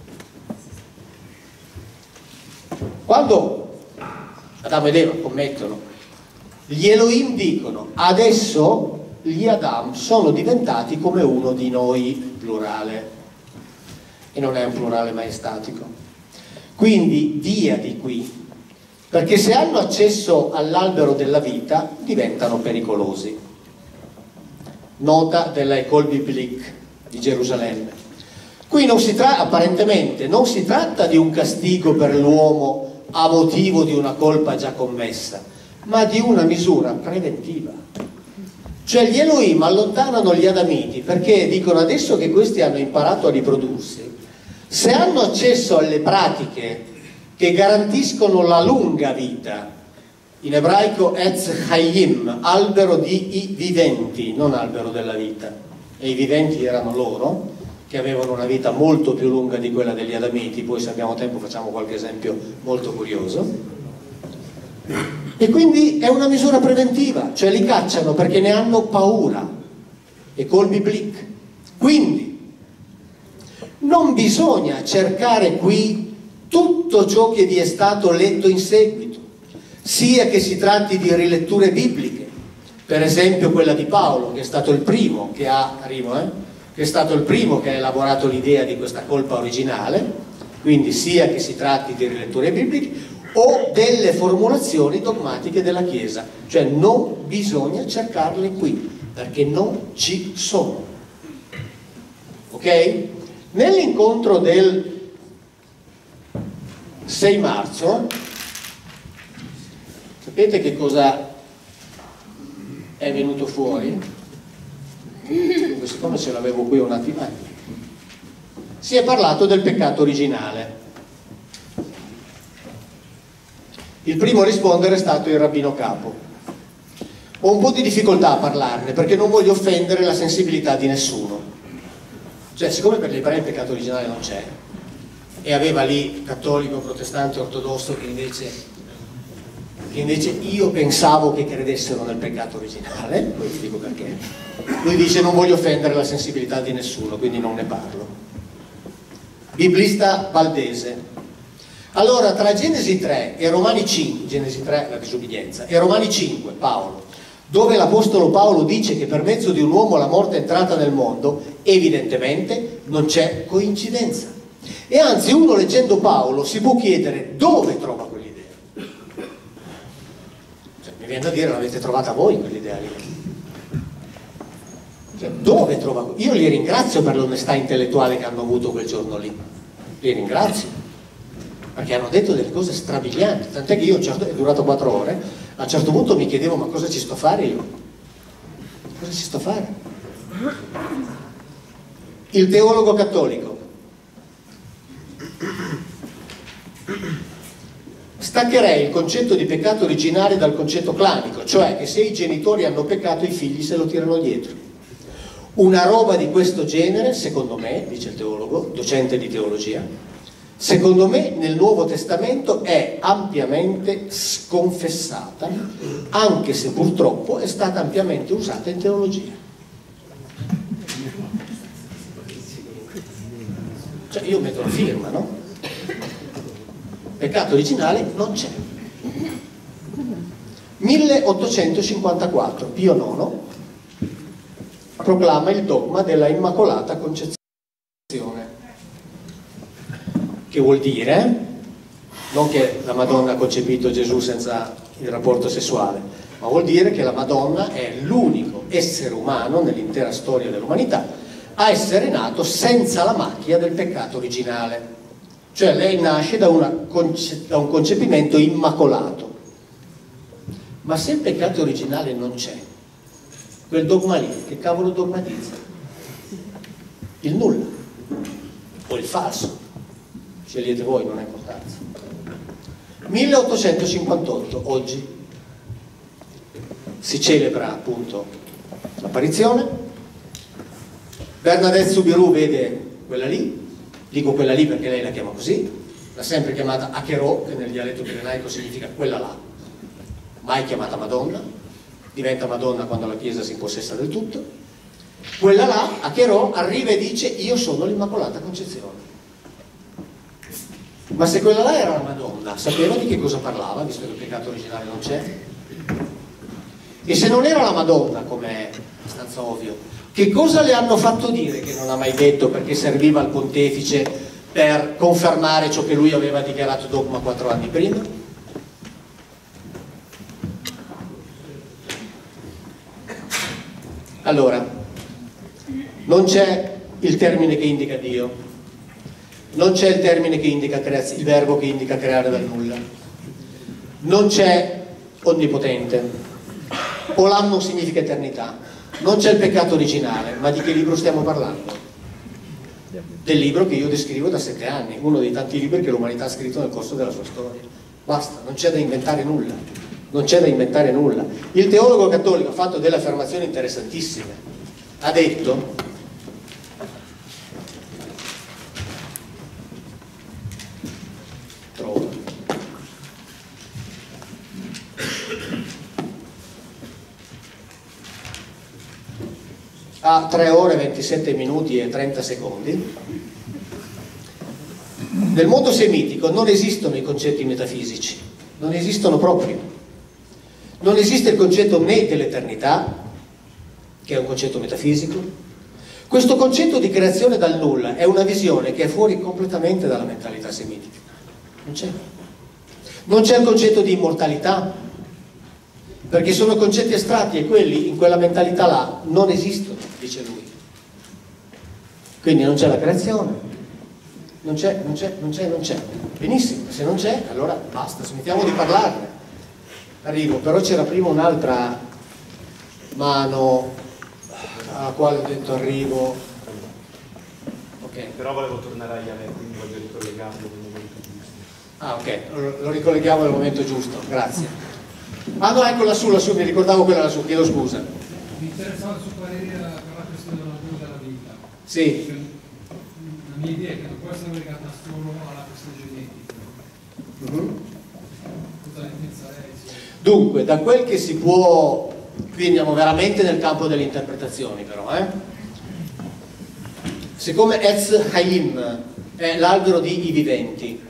Quando Adamo ed Eva commettono, gli Elohim dicono: adesso gli Adam sono diventati come uno di noi, plurale, e non è un plurale maestatico. Quindi via di qui, perché se hanno accesso all'albero della vita diventano pericolosi. Nota della École Biblique di Gerusalemme. Qui non si tratta, apparentemente, non si tratta di un castigo per l'uomo a motivo di una colpa già commessa, ma di una misura preventiva. Cioè gli Elohim allontanano gli Adamiti perché dicono: adesso che questi hanno imparato a riprodursi, se hanno accesso alle pratiche che garantiscono la lunga vita, in ebraico Etz Hayim, albero di i viventi, non albero della vita, e i viventi erano loro, che avevano una vita molto più lunga di quella degli Adamiti, poi se abbiamo tempo facciamo qualche esempio molto curioso, e quindi è una misura preventiva, cioè li cacciano perché ne hanno paura, École Biblique. Quindi non bisogna cercare qui tutto ciò che vi è stato letto in seguito, sia che si tratti di riletture bibliche, per esempio quella di Paolo, che è stato il primo che ha, arrivo, eh, che è stato il primo che ha elaborato l'idea di questa colpa originale, quindi sia che si tratti di riletture bibliche o delle formulazioni dogmatiche della Chiesa, cioè non bisogna cercarle qui, perché non ci sono. Ok? Nell'incontro del sei marzo, sapete che cosa è venuto fuori? Dunque, siccome ce l'avevo qui un attimo, si è parlato del peccato originale. Il primo a rispondere è stato il rabbino capo. Ho un po' di difficoltà a parlarne perché non voglio offendere la sensibilità di nessuno. Cioè, siccome per gli ebrei il peccato originale non c'è, e aveva lì cattolico, protestante, ortodosso che invece, che invece io pensavo che credessero nel peccato originale, poi vi dico perché, lui dice: non voglio offendere la sensibilità di nessuno, quindi non ne parlo. Biblista valdese. Allora, tra Genesi tre e Romani cinque, Genesi tre la disobbedienza, e Romani cinque, Paolo, dove l'Apostolo Paolo dice che per mezzo di un uomo la morte è entrata nel mondo, evidentemente non c'è coincidenza. E anzi, uno leggendo Paolo si può chiedere dove trova quell'idea. Cioè, mi viene da dire: l'avete trovata voi quell'idea lì? Cioè, dove trova? Io li ringrazio per l'onestà intellettuale che hanno avuto quel giorno lì, li ringrazio, perché hanno detto delle cose strabilianti, tant'è che io, certo, è durato quattro ore, a un certo punto mi chiedevo: ma cosa ci sto a fare io? Cosa ci sto a fare? Il teologo cattolico: staccherei il concetto di peccato originale dal concetto clanico, cioè che se i genitori hanno peccato i figli se lo tirano dietro. Una roba di questo genere, secondo me, dice il teologo, docente di teologia, secondo me nel Nuovo Testamento è ampiamente sconfessata, anche se purtroppo è stata ampiamente usata in teologia. Cioè, io metto la firma, no? Peccato originale non c'è. milleottocentocinquantaquattro, Pio nono proclama il dogma della Immacolata Concezione, che vuol dire non che la Madonna ha concepito Gesù senza il rapporto sessuale, ma vuol dire che la Madonna è l'unico essere umano nell'intera storia dell'umanità a essere nato senza la macchia del peccato originale. Cioè lei nasce da, una, da un concepimento immacolato. Ma se il peccato originale non c'è, quel dogma lì, che cavolo dogmatizza? Il nulla o il falso, scegliete voi, non ha importanza. milleottocentocinquantotto, oggi si celebra appunto l'apparizione. Bernadette Soubirous vede quella lì, dico quella lì perché lei la chiama così, l'ha sempre chiamata Acherò, che nel dialetto pirenaico significa quella là, mai chiamata Madonna, diventa Madonna quando la Chiesa si impossessa del tutto. Quella là, Acherò, arriva e dice: io sono l'Immacolata Concezione. Ma se quella là era la Madonna, sapeva di che cosa parlava, visto che il peccato originale non c'è? E se non era la Madonna, come è abbastanza ovvio, che cosa le hanno fatto dire che non ha mai detto, perché serviva al pontefice per confermare ciò che lui aveva dichiarato dogma quattro anni prima? Allora, non c'è il termine che indica Dio, non c'è il termine che indica creaz- il verbo che indica creare dal nulla, non c'è onnipotente, Olam non significa eternità, non c'è il peccato originale. Ma di che libro stiamo parlando? Del libro che io descrivo da sette anni, uno dei tanti libri che l'umanità ha scritto nel corso della sua storia. Basta, non c'è da inventare nulla, non c'è da inventare nulla. Il teologo cattolico ha fatto delle affermazioni interessantissime, ha detto: trovo a tre ore ventisette minuti e trenta secondi. Nel mondo semitico non esistono i concetti metafisici, non esistono proprio. Non esiste il concetto né dell'eternità, che è un concetto metafisico. Questo concetto di creazione dal nulla è una visione che è fuori completamente dalla mentalità semitica. Non c'è. Non c'è il concetto di immortalità, perché sono concetti astratti e quelli in quella mentalità là non esistono, dice lui. Quindi non c'è la creazione, non c'è, non c'è, non c'è, non c'è. Benissimo, se non c'è, allora basta, smettiamo di parlarne. Arrivo, però c'era prima un'altra mano alla quale ho detto arrivo. Ok. Però volevo tornare agli Ale, quindi voglio ricollegarlo nel momento giusto. Ah, ok, lo, lo ricolleghiamo nel momento giusto, grazie. Ah no, ecco lassù, lassù, mi ricordavo quella lassù, chiedo scusa. Mi interessava il suo parere per la questione della natura della vita. Sì. La mia idea è che non può essere legata solo alla questione genetica. Mm-hmm. Cosa ne pensa lei? Dunque, da quel che si può, qui andiamo veramente nel campo delle interpretazioni però, eh? Siccome Etz Haim è l'albero di i viventi,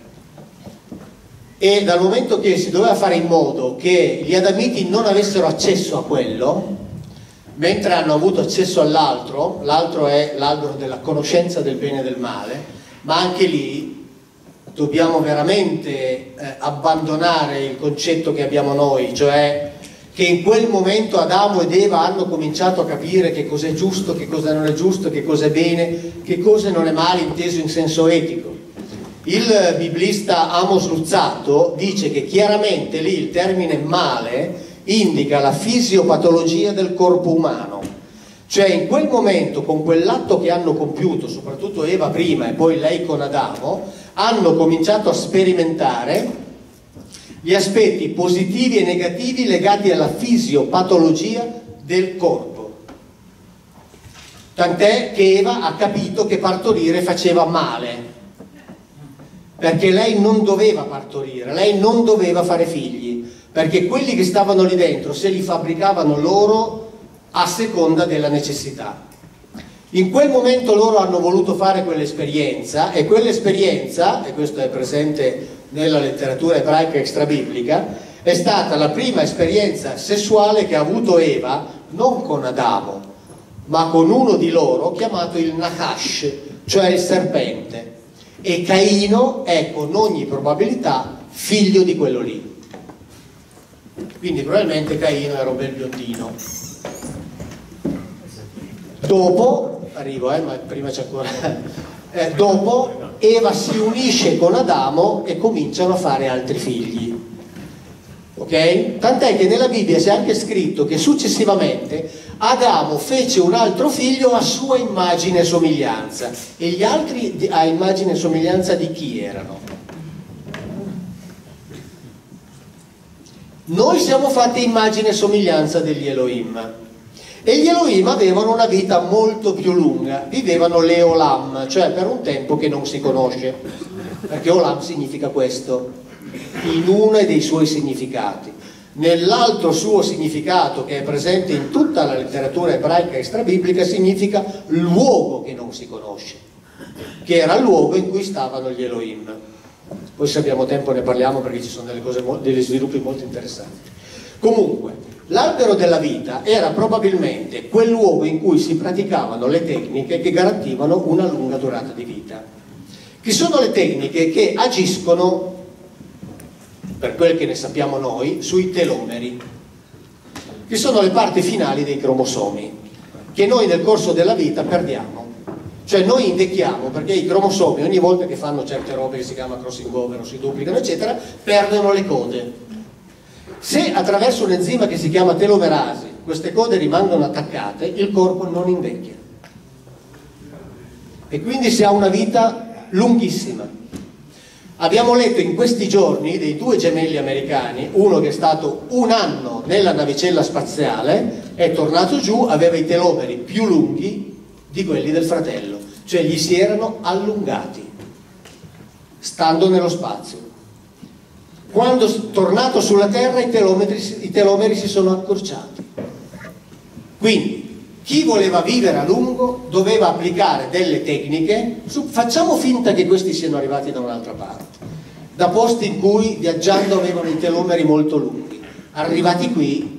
e dal momento che si doveva fare in modo che gli adamiti non avessero accesso a quello, mentre hanno avuto accesso all'altro, l'altro è l'albero della conoscenza del bene e del male, ma anche lì dobbiamo veramente eh, abbandonare il concetto che abbiamo noi, cioè che in quel momento Adamo ed Eva hanno cominciato a capire che cos'è giusto, che cosa non è giusto, che cosa è bene, che cosa non è male inteso in senso etico. Il biblista Amos Luzzatto dice che chiaramente lì il termine male indica la fisiopatologia del corpo umano, cioè in quel momento, con quell'atto che hanno compiuto, soprattutto Eva prima e poi lei con Adamo, hanno cominciato a sperimentare gli aspetti positivi e negativi legati alla fisiopatologia del corpo. Tant'è che Eva ha capito che partorire faceva male, perché lei non doveva partorire, lei non doveva fare figli, perché quelli che stavano lì dentro se li fabbricavano loro a seconda della necessità. In quel momento loro hanno voluto fare quell'esperienza, e quell'esperienza, e questo è presente nella letteratura ebraica extrabiblica, è stata la prima esperienza sessuale che ha avuto Eva, non con Adamo, ma con uno di loro chiamato il Nahash, cioè il serpente. E Caino è con ogni probabilità figlio di quello lì. Quindi probabilmente Caino era un bel biondino. Dopo, arrivo, eh, ma prima c'è ancora. Eh, dopo, Eva si unisce con Adamo e cominciano a fare altri figli. Ok? Tant'è che nella Bibbia c'è anche scritto che successivamente Adamo fece un altro figlio a sua immagine e somiglianza. E gli altri a immagine e somiglianza di chi erano? Noi siamo fatti immagine e somiglianza degli Elohim. E gli Elohim avevano una vita molto più lunga, vivevano le Olam, cioè per un tempo che non si conosce, perché Olam significa questo, in uno dei suoi significati. Nell'altro suo significato, che è presente in tutta la letteratura ebraica extrabiblica, significa luogo che non si conosce, che era il luogo in cui stavano gli Elohim. Poi se abbiamo tempo ne parliamo, perché ci sono delle cose, degli sviluppi molto interessanti. Comunque, l'albero della vita era probabilmente quel luogo in cui si praticavano le tecniche che garantivano una lunga durata di vita. Che sono le tecniche che agiscono, per quel che ne sappiamo noi, sui telomeri, che sono le parti finali dei cromosomi, che noi nel corso della vita perdiamo. Cioè noi invecchiamo perché i cromosomi, ogni volta che fanno certe robe che si chiama crossing over o si duplicano eccetera, perdono le code. Se attraverso un enzima che si chiama telomerasi queste code rimangono attaccate, il corpo non invecchia e quindi si ha una vita lunghissima. Abbiamo letto in questi giorni dei due gemelli americani, uno che è stato un anno nella navicella spaziale, è tornato giù, aveva i telomeri più lunghi di quelli del fratello, cioè gli si erano allungati stando nello spazio. Quando è tornato sulla Terra i telomeri, i telomeri si sono accorciati. Quindi chi voleva vivere a lungo doveva applicare delle tecniche. Facciamo finta che questi siano arrivati da un'altra parte, da posti in cui viaggiando avevano i telomeri molto lunghi, arrivati qui,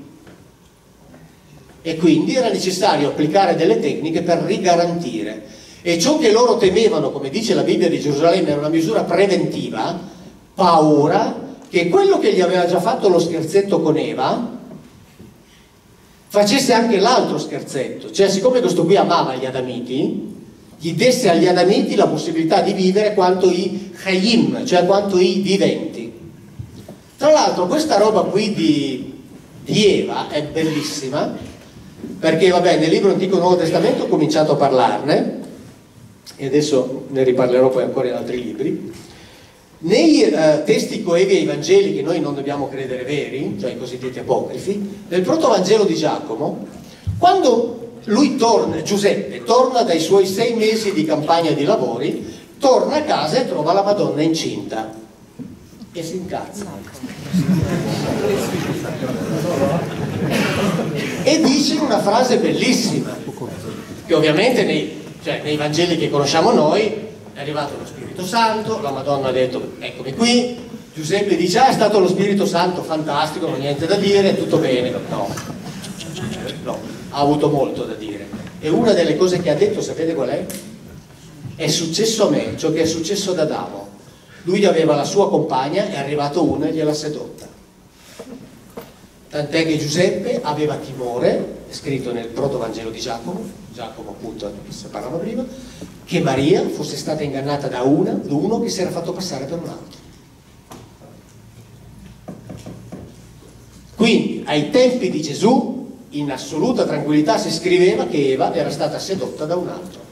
e quindi era necessario applicare delle tecniche per rigarantire. E ciò che loro temevano, come dice la Bibbia di Gerusalemme, era una misura preventiva, paura che quello che gli aveva già fatto lo scherzetto con Eva facesse anche l'altro scherzetto. Cioè, siccome questo qui amava gli Adamiti, gli desse agli Adamiti la possibilità di vivere quanto i Chayim, cioè quanto i viventi. Tra l'altro questa roba qui di, di Eva è bellissima, perché vabbè, nel libro Antico Nuovo Testamento ho cominciato a parlarne e adesso ne riparlerò poi ancora in altri libri. Nei eh, testi coevi ai Vangeli, che noi non dobbiamo credere veri, cioè i cosiddetti apocrifi, nel protovangelo di Giacomo, quando lui torna, Giuseppe torna dai suoi sei mesi di campagna di lavori, torna a casa e trova la Madonna incinta e si incazza e dice una frase bellissima, che ovviamente nei, cioè, nei Vangeli che conosciamo noi è arrivato lo Spirito Santo, la Madonna ha detto eccomi qui, Giuseppe dice ah, è stato lo Spirito Santo, fantastico, non ho niente da dire, tutto bene. No, no, ha avuto molto da dire, e una delle cose che ha detto, sapete qual è? È successo a me ciò che è successo ad Adamo. Lui aveva la sua compagna, è arrivato uno e gliel'ha sedotta, tant'è che Giuseppe aveva timore, è scritto nel protovangelo di Giacomo, Giacomo appunto che si parlava prima, che Maria fosse stata ingannata da una, da uno che si era fatto passare per un altro. Quindi ai tempi di Gesù in assoluta tranquillità si scriveva che Eva era stata sedotta da un altro.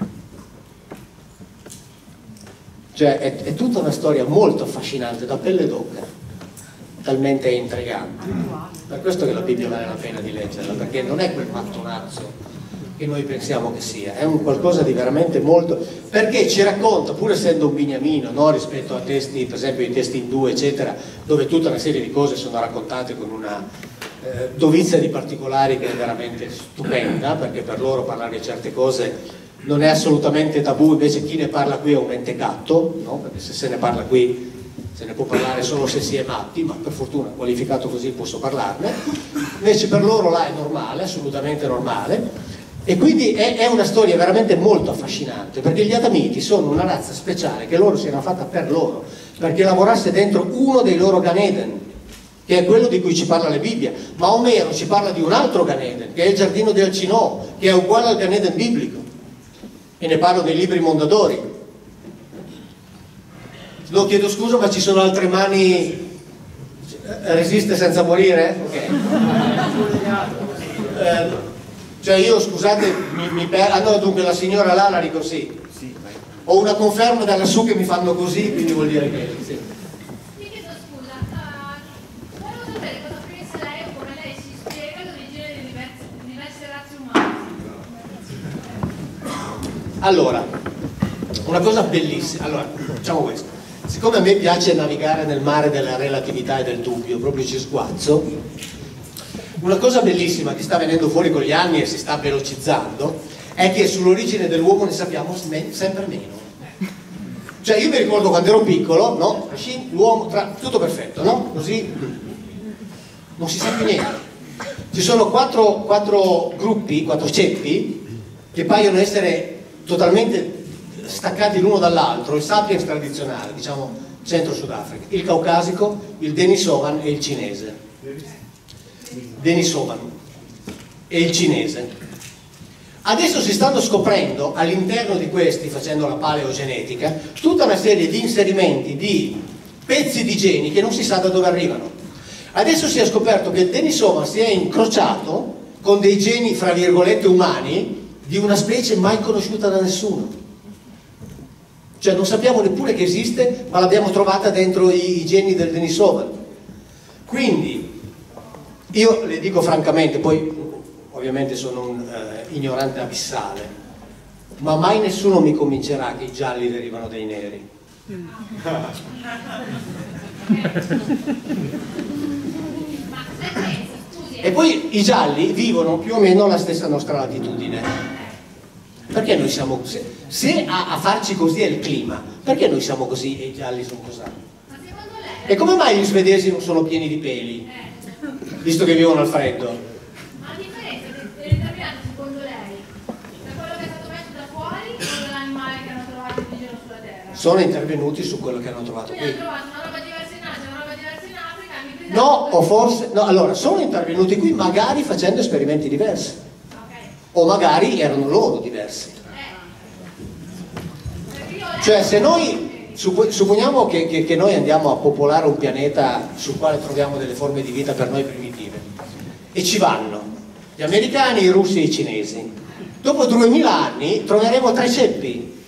Cioè è, è tutta una storia molto affascinante, da pelle d'oca, talmente intrigante. Per questo che la Bibbia vale la pena di leggerla, perché non è quel mattonazzo che noi pensiamo che sia, è un qualcosa di veramente molto, perché ci racconta, pur essendo un beniamino, no, rispetto a testi, per esempio i testi indù eccetera, dove tutta una serie di cose sono raccontate con una eh, dovizia di particolari che è veramente stupenda, perché per loro parlare di certe cose non è assolutamente tabù, invece chi ne parla qui è un mentecato, no? Perché se se ne parla qui se ne può parlare solo se si è matti, ma per fortuna qualificato così posso parlarne, invece per loro là è normale, assolutamente normale. E quindi è, è una storia veramente molto affascinante, perché gli Adamiti sono una razza speciale che loro si erano fatta per loro, perché lavorasse dentro uno dei loro Gan Eden, che è quello di cui ci parla la Bibbia, ma Omero ci parla di un altro Gan Eden, che è il giardino del Cinò, che è uguale al Gan Eden biblico, e ne parlo nei libri Mondadori. No, chiedo scusa, ma ci sono altre mani. Resiste senza morire? Ok. Eh, cioè io, scusate, mi, mi per... ah no, dunque la signora là la dico sì. Ho una conferma da lassù che mi fanno così, quindi vuol dire che sì. Ti chiedo scusa, uh, volevo sapere cosa pensa lei o come lei si spiega l'origine delle diverse, diverse razze umane. Allora, una cosa bellissima, allora, facciamo questo. Siccome a me piace navigare nel mare della relatività e del dubbio, proprio ci sguazzo, una cosa bellissima che sta venendo fuori con gli anni e si sta velocizzando è che sull'origine dell'uomo ne sappiamo sempre meno. Cioè io mi ricordo quando ero piccolo, no? L'uomo, tra... tutto perfetto, no? Così non si sa più niente. Ci sono quattro, quattro gruppi, quattro ceppi che paiono essere totalmente staccati l'uno dall'altro, il sapiens tradizionale, diciamo centro-Sudafrica, il caucasico, il denisovan e il cinese. Denisovan e il cinese. Adesso si stanno scoprendo all'interno di questi, facendo la paleogenetica, tutta una serie di inserimenti di pezzi di geni che non si sa da dove arrivano. Adesso si è scoperto che il denisovan si è incrociato con dei geni, fra virgolette, umani di una specie mai conosciuta da nessuno. Cioè non sappiamo neppure che esiste, ma l'abbiamo trovata dentro i, i geni del denisovan. Quindi io le dico francamente, poi ovviamente sono un uh, ignorante abissale, ma mai nessuno mi convincerà che i gialli derivano dai neri. E poi i gialli vivono più o meno alla stessa nostra latitudine. Perché noi siamo così? Se a, a farci così è il clima, perché noi siamo così e i gialli sono così? E come mai gli svedesi non sono pieni di peli? Visto che vivono al freddo? Ma la differenza è determinata secondo lei da quello che è stato messo da fuori o dall'animale che hanno trovato indigeno sulla terra? Sono intervenuti su quello che hanno trovato qui. Quindi hanno trovato una roba diversa in Asia, una roba diversa in Africa, hanno ripreso. No, o forse, no, allora, sono intervenuti qui magari facendo esperimenti diversi. O magari erano loro diversi. Cioè se noi supponiamo che, che, che noi andiamo a popolare un pianeta sul quale troviamo delle forme di vita per noi primitive e ci vanno gli americani, i russi e i cinesi, dopo duemila anni troveremo tre ceppi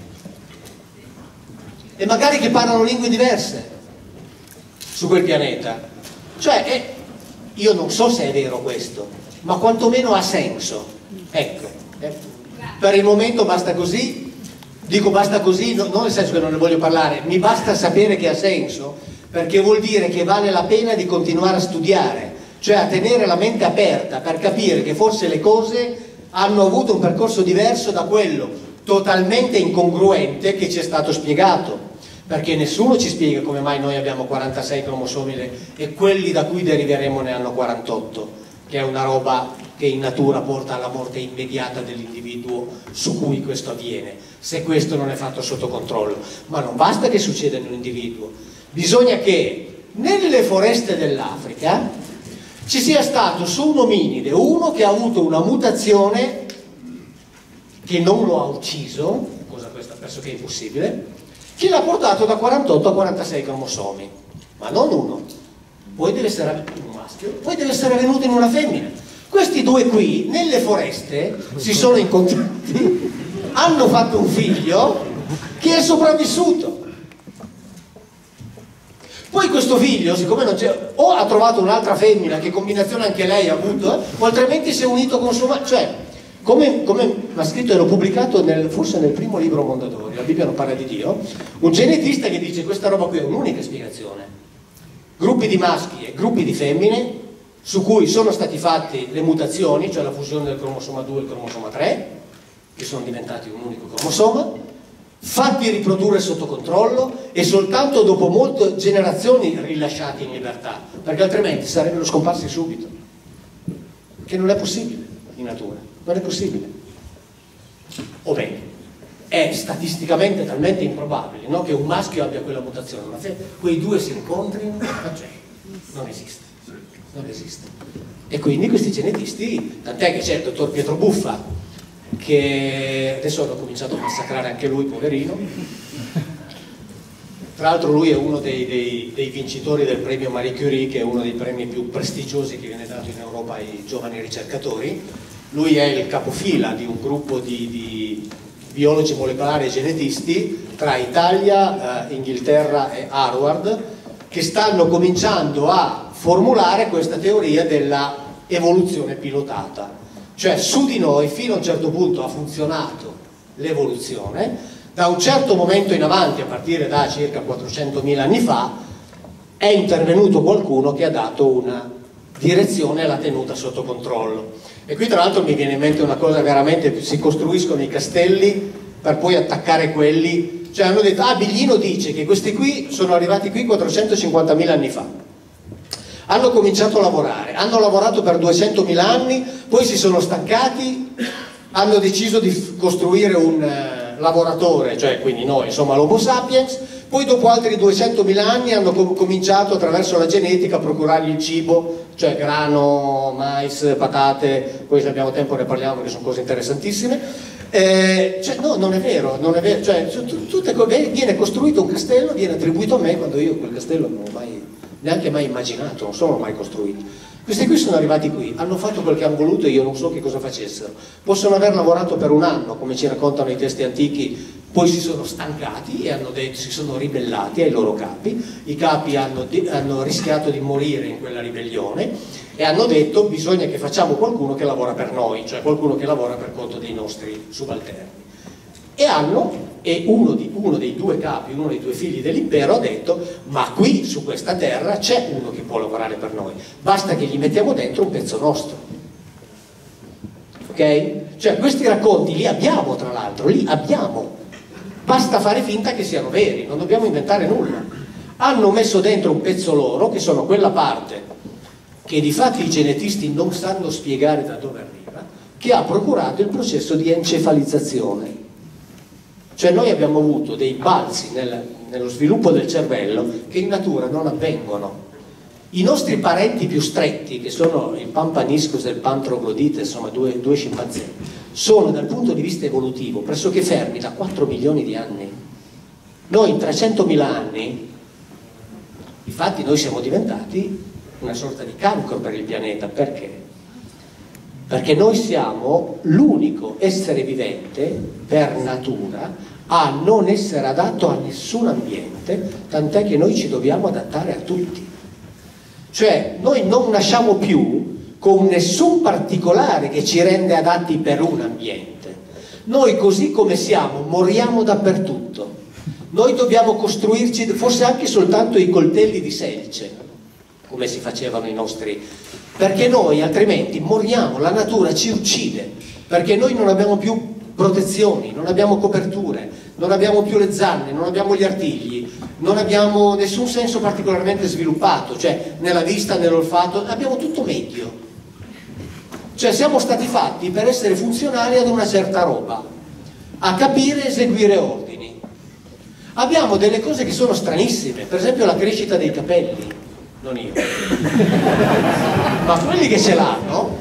e magari che parlano lingue diverse su quel pianeta. Cioè eh, io non so se è vero questo, ma quantomeno ha senso. Ecco, eh. Per il momento basta così. Dico basta così, no, non nel senso che non ne voglio parlare, mi basta sapere che ha senso, perché vuol dire che vale la pena di continuare a studiare, cioè a tenere la mente aperta per capire che forse le cose hanno avuto un percorso diverso da quello totalmente incongruente che ci è stato spiegato, perché nessuno ci spiega come mai noi abbiamo quarantasei cromosomi e quelli da cui deriveremo ne hanno quarantotto, che è una roba che in natura porta alla morte immediata dell'individuo su cui questo avviene, se questo non è fatto sotto controllo. Ma non basta che succeda in un individuo, bisogna che nelle foreste dell'Africa ci sia stato su un ominide uno che ha avuto una mutazione che non lo ha ucciso, cosa questa pressoché impossibile, che l'ha portato da quarantotto a quarantasei cromosomi, ma non uno, poi deve essere un maschio, poi deve essere venuto in una femmina. Questi due qui, nelle foreste, si sono incontrati, hanno fatto un figlio che è sopravvissuto. Poi questo figlio, siccome non c'è, o ha trovato un'altra femmina, che combinazione anche lei ha avuto, o altrimenti si è unito con suo marito. Cioè, come, come ha scritto e l'ho pubblicato nel, forse nel primo libro Mondadori, la Bibbia non parla di Dio, un genetista che dice questa roba qui è un'unica spiegazione. Gruppi di maschi e gruppi di femmine, su cui sono stati fatti le mutazioni, cioè la fusione del cromosoma due e il cromosoma tre, che sono diventati un unico cromosoma, fatti riprodurre sotto controllo e soltanto dopo molte generazioni rilasciati in libertà, perché altrimenti sarebbero scomparsi subito, che non è possibile in natura, non è possibile. O bene, è statisticamente talmente improbabile, no, che un maschio abbia quella mutazione, ma se quei due si incontrino, non c'è, non esiste. Non esiste. E quindi questi genetisti, tant'è che c'è il dottor Pietro Buffa, che adesso hanno cominciato a massacrare anche lui, poverino, Tra l'altro lui è uno dei, dei, dei vincitori del premio Marie Curie, che è uno dei premi più prestigiosi che viene dato in Europa ai giovani ricercatori. Lui è il capofila di un gruppo di, di biologi molecolari e genetisti tra Italia, eh, Inghilterra e Harvard, che stanno cominciando a formulare questa teoria della evoluzione pilotata. Cioè su di noi fino a un certo punto ha funzionato l'evoluzione, da un certo momento in avanti, a partire da circa quattrocentomila anni fa, è intervenuto qualcuno che ha dato una direzione e l'ha tenuta sotto controllo. E qui tra l'altro mi viene in mente una cosa veramente, si costruiscono i castelli per poi attaccare quelli, cioè hanno detto, ah, Biglino dice che questi qui sono arrivati qui quattrocentocinquantamila anni fa, hanno cominciato a lavorare, hanno lavorato per duecentomila anni, poi si sono stancati, hanno deciso di costruire un eh, lavoratore, cioè quindi noi, insomma l'Homo sapiens, poi dopo altri duecentomila anni hanno com cominciato attraverso la genetica a procurargli il cibo, cioè grano, mais, patate, poi se abbiamo tempo ne parliamo perché sono cose interessantissime. Eh, cioè, no, non è vero, non è vero, cioè, tutte, viene costruito un castello, viene attribuito a me quando io quel castello non l'ho mai, neanche mai immaginato, non sono mai costruito. Questi qui sono arrivati qui, hanno fatto quel che hanno voluto e io non so che cosa facessero. Possono aver lavorato per un anno, come ci raccontano i testi antichi, poi si sono stancati e hanno detto, si sono ribellati ai loro capi, i capi hanno, hanno rischiato di morire in quella ribellione e hanno detto bisogna che facciamo qualcuno che lavora per noi, cioè qualcuno che lavora per conto dei nostri subalterni. E hanno, e uno, di, uno dei due capi, uno dei due figli dell'impero ha detto, ma qui su questa terra c'è uno che può lavorare per noi, basta che gli mettiamo dentro un pezzo nostro. Ok? Cioè questi racconti li abbiamo, tra l'altro, li abbiamo. Basta fare finta che siano veri, non dobbiamo inventare nulla. Hanno messo dentro un pezzo loro, che sono quella parte che di fatto i genetisti non sanno spiegare da dove arriva, che ha procurato il processo di encefalizzazione. Cioè noi abbiamo avuto dei balzi nel, nello sviluppo del cervello che in natura non avvengono. I nostri parenti più stretti, che sono il Pampaniscus e il Pantroglodite, insomma due, due scimpanzé, sono dal punto di vista evolutivo pressoché fermi da quattro milioni di anni. Noi in trecentomila anni, infatti noi siamo diventati una sorta di cancro per il pianeta. Perché? Perché noi siamo l'unico essere vivente per natura a non essere adatto a nessun ambiente, tant'è che noi ci dobbiamo adattare a tutti. Cioè noi non nasciamo più con nessun particolare che ci rende adatti per un ambiente. Noi così come siamo moriamo dappertutto. Noi dobbiamo costruirci forse anche soltanto i coltelli di selce, come si facevano i nostri, perché noi altrimenti moriamo, la natura ci uccide, perché noi non abbiamo più protezioni, non abbiamo coperture, non abbiamo più le zanne, non abbiamo gli artigli, non abbiamo nessun senso particolarmente sviluppato, cioè nella vista, nell'olfatto, abbiamo tutto medio. Cioè siamo stati fatti per essere funzionali ad una certa roba, a capire e eseguire ordini. Abbiamo delle cose che sono stranissime, per esempio la crescita dei capelli, non io, ma quelli che ce l'hanno.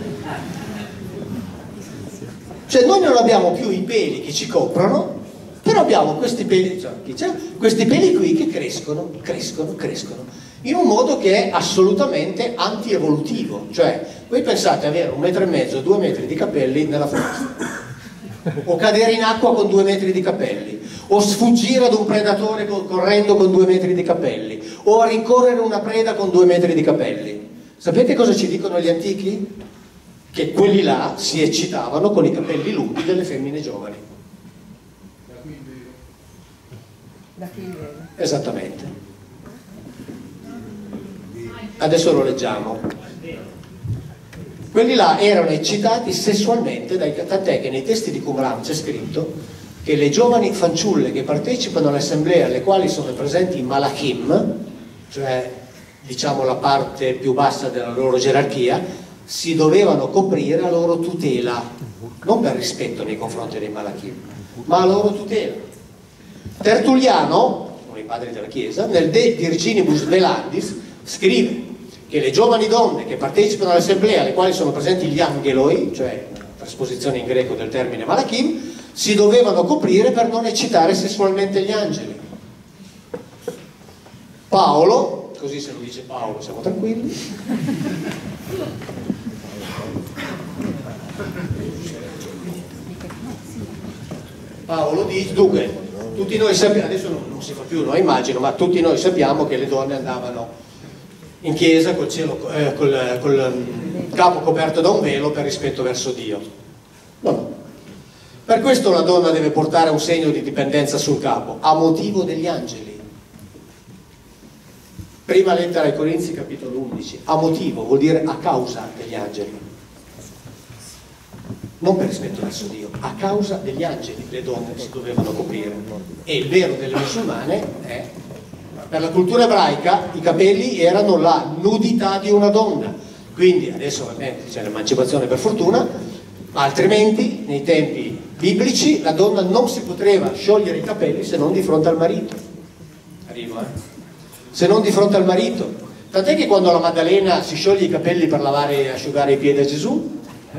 Cioè noi non abbiamo più i peli che ci coprono, però abbiamo questi peli, cioè, chi c'è? Questi peli qui che crescono, crescono, crescono, in un modo che è assolutamente antievolutivo. Cioè, voi pensate avere un metro e mezzo, due metri di capelli nella foresta, o cadere in acqua con due metri di capelli, o sfuggire ad un predatore correndo con due metri di capelli, o a rincorrere una preda con due metri di capelli. Sapete cosa ci dicono gli antichi? Che quelli là si eccitavano con i capelli lunghi delle femmine giovani. Esattamente. Adesso lo leggiamo. Quelli là erano eccitati sessualmente dai, tant'è che nei testi di Qumran c'è scritto che le giovani fanciulle che partecipano alle assemblee alle quali sono presenti i malachim, cioè diciamo la parte più bassa della loro gerarchia, si dovevano coprire a loro tutela, non per rispetto nei confronti dei malachim, ma a loro tutela. Tertulliano, uno dei padri della Chiesa, nel De Virginibus Velandis scrive che le giovani donne che partecipano all'assemblea alle quali sono presenti gli angeloi, cioè trasposizione in greco del termine malachim, si dovevano coprire per non eccitare sessualmente gli angeli. Paolo, così se lo dice Paolo siamo tranquilli, Paolo dice, dunque, tutti noi sappiamo, adesso non, non si fa più, no, immagino, ma tutti noi sappiamo che le donne andavano in chiesa col, cielo, eh, col, col capo coperto da un velo per rispetto verso Dio. No, no. Per questo la donna deve portare un segno di dipendenza sul capo, a motivo degli angeli. Prima lettera ai Corinzi, capitolo undici, a motivo vuol dire a causa degli angeli. Non per rispetto verso Dio, a causa degli angeli le donne si dovevano coprire. E il vero delle musulmane è, per la cultura ebraica, i capelli erano la nudità di una donna. Quindi adesso vabbè, c'è l'emancipazione per fortuna, ma altrimenti nei tempi biblici la donna non si poteva sciogliere i capelli se non di fronte al marito. Arrivo, eh? Se non di fronte al marito. Tant'è che quando la Maddalena si scioglie i capelli per lavare e asciugare i piedi a Gesù,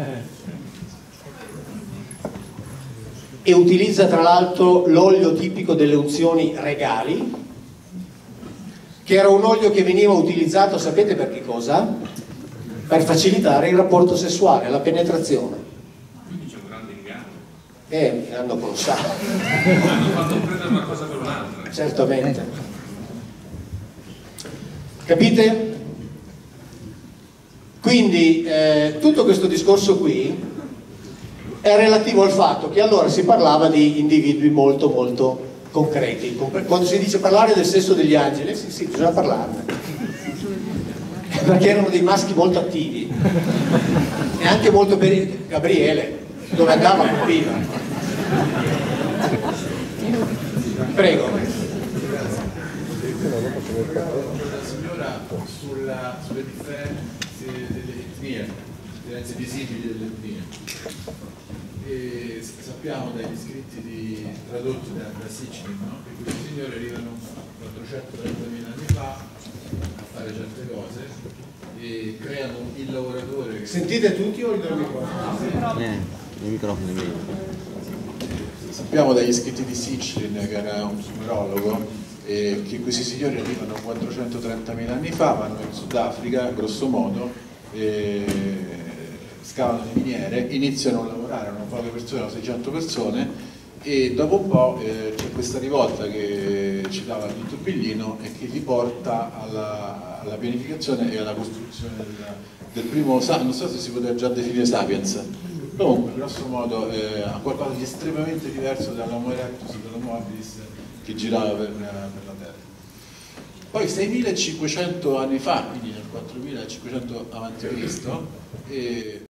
e utilizza tra l'altro l'olio tipico delle unzioni regali, che era un olio che veniva utilizzato, sapete per che cosa? Per facilitare il rapporto sessuale, la penetrazione. Quindi c'è un grande inganno. Eh, mi hanno colossale. Hanno fatto prendere una cosa per un'altra. Certamente. Capite? Quindi eh, tutto questo discorso qui è relativo al fatto che allora si parlava di individui molto molto concreti. Quando si dice parlare del sesso degli angeli, sì, sì, bisogna parlarne, perché erano dei maschi molto attivi e anche molto per Gabriele, dove andava colpiva. Prego. La signora sulla, sulle differenze delle etnie, differenze visibili delle etnie. E sappiamo dagli scritti di, tradotti da, da Sicily, no? Che questi signori arrivano quattrocentotrentamila anni fa a fare certe cose e creano il lavoratore che... Sentite tutti o il microfono? Eh, il microfono è Sappiamo dagli scritti di Sicily, che era un sumerologo, eh, che questi signori arrivano quattrocentotrentamila anni fa, vanno in Sudafrica, grosso modo, e scavano le miniere, iniziano a lavorare, erano poche persone, erano seicento persone, e dopo un po' eh, c'è questa rivolta che citava il dottor Biglino e che li porta alla, alla pianificazione e alla costruzione del, del primo, non so se si poteva già definire Sapiens, comunque grosso modo eh, ha qualcosa di estremamente diverso dall'Homo erectus e dall'Homo habilis che girava per, per la Terra. Poi seimilacinquecento anni fa, quindi nel quattromilacinquecento avanti Cristo,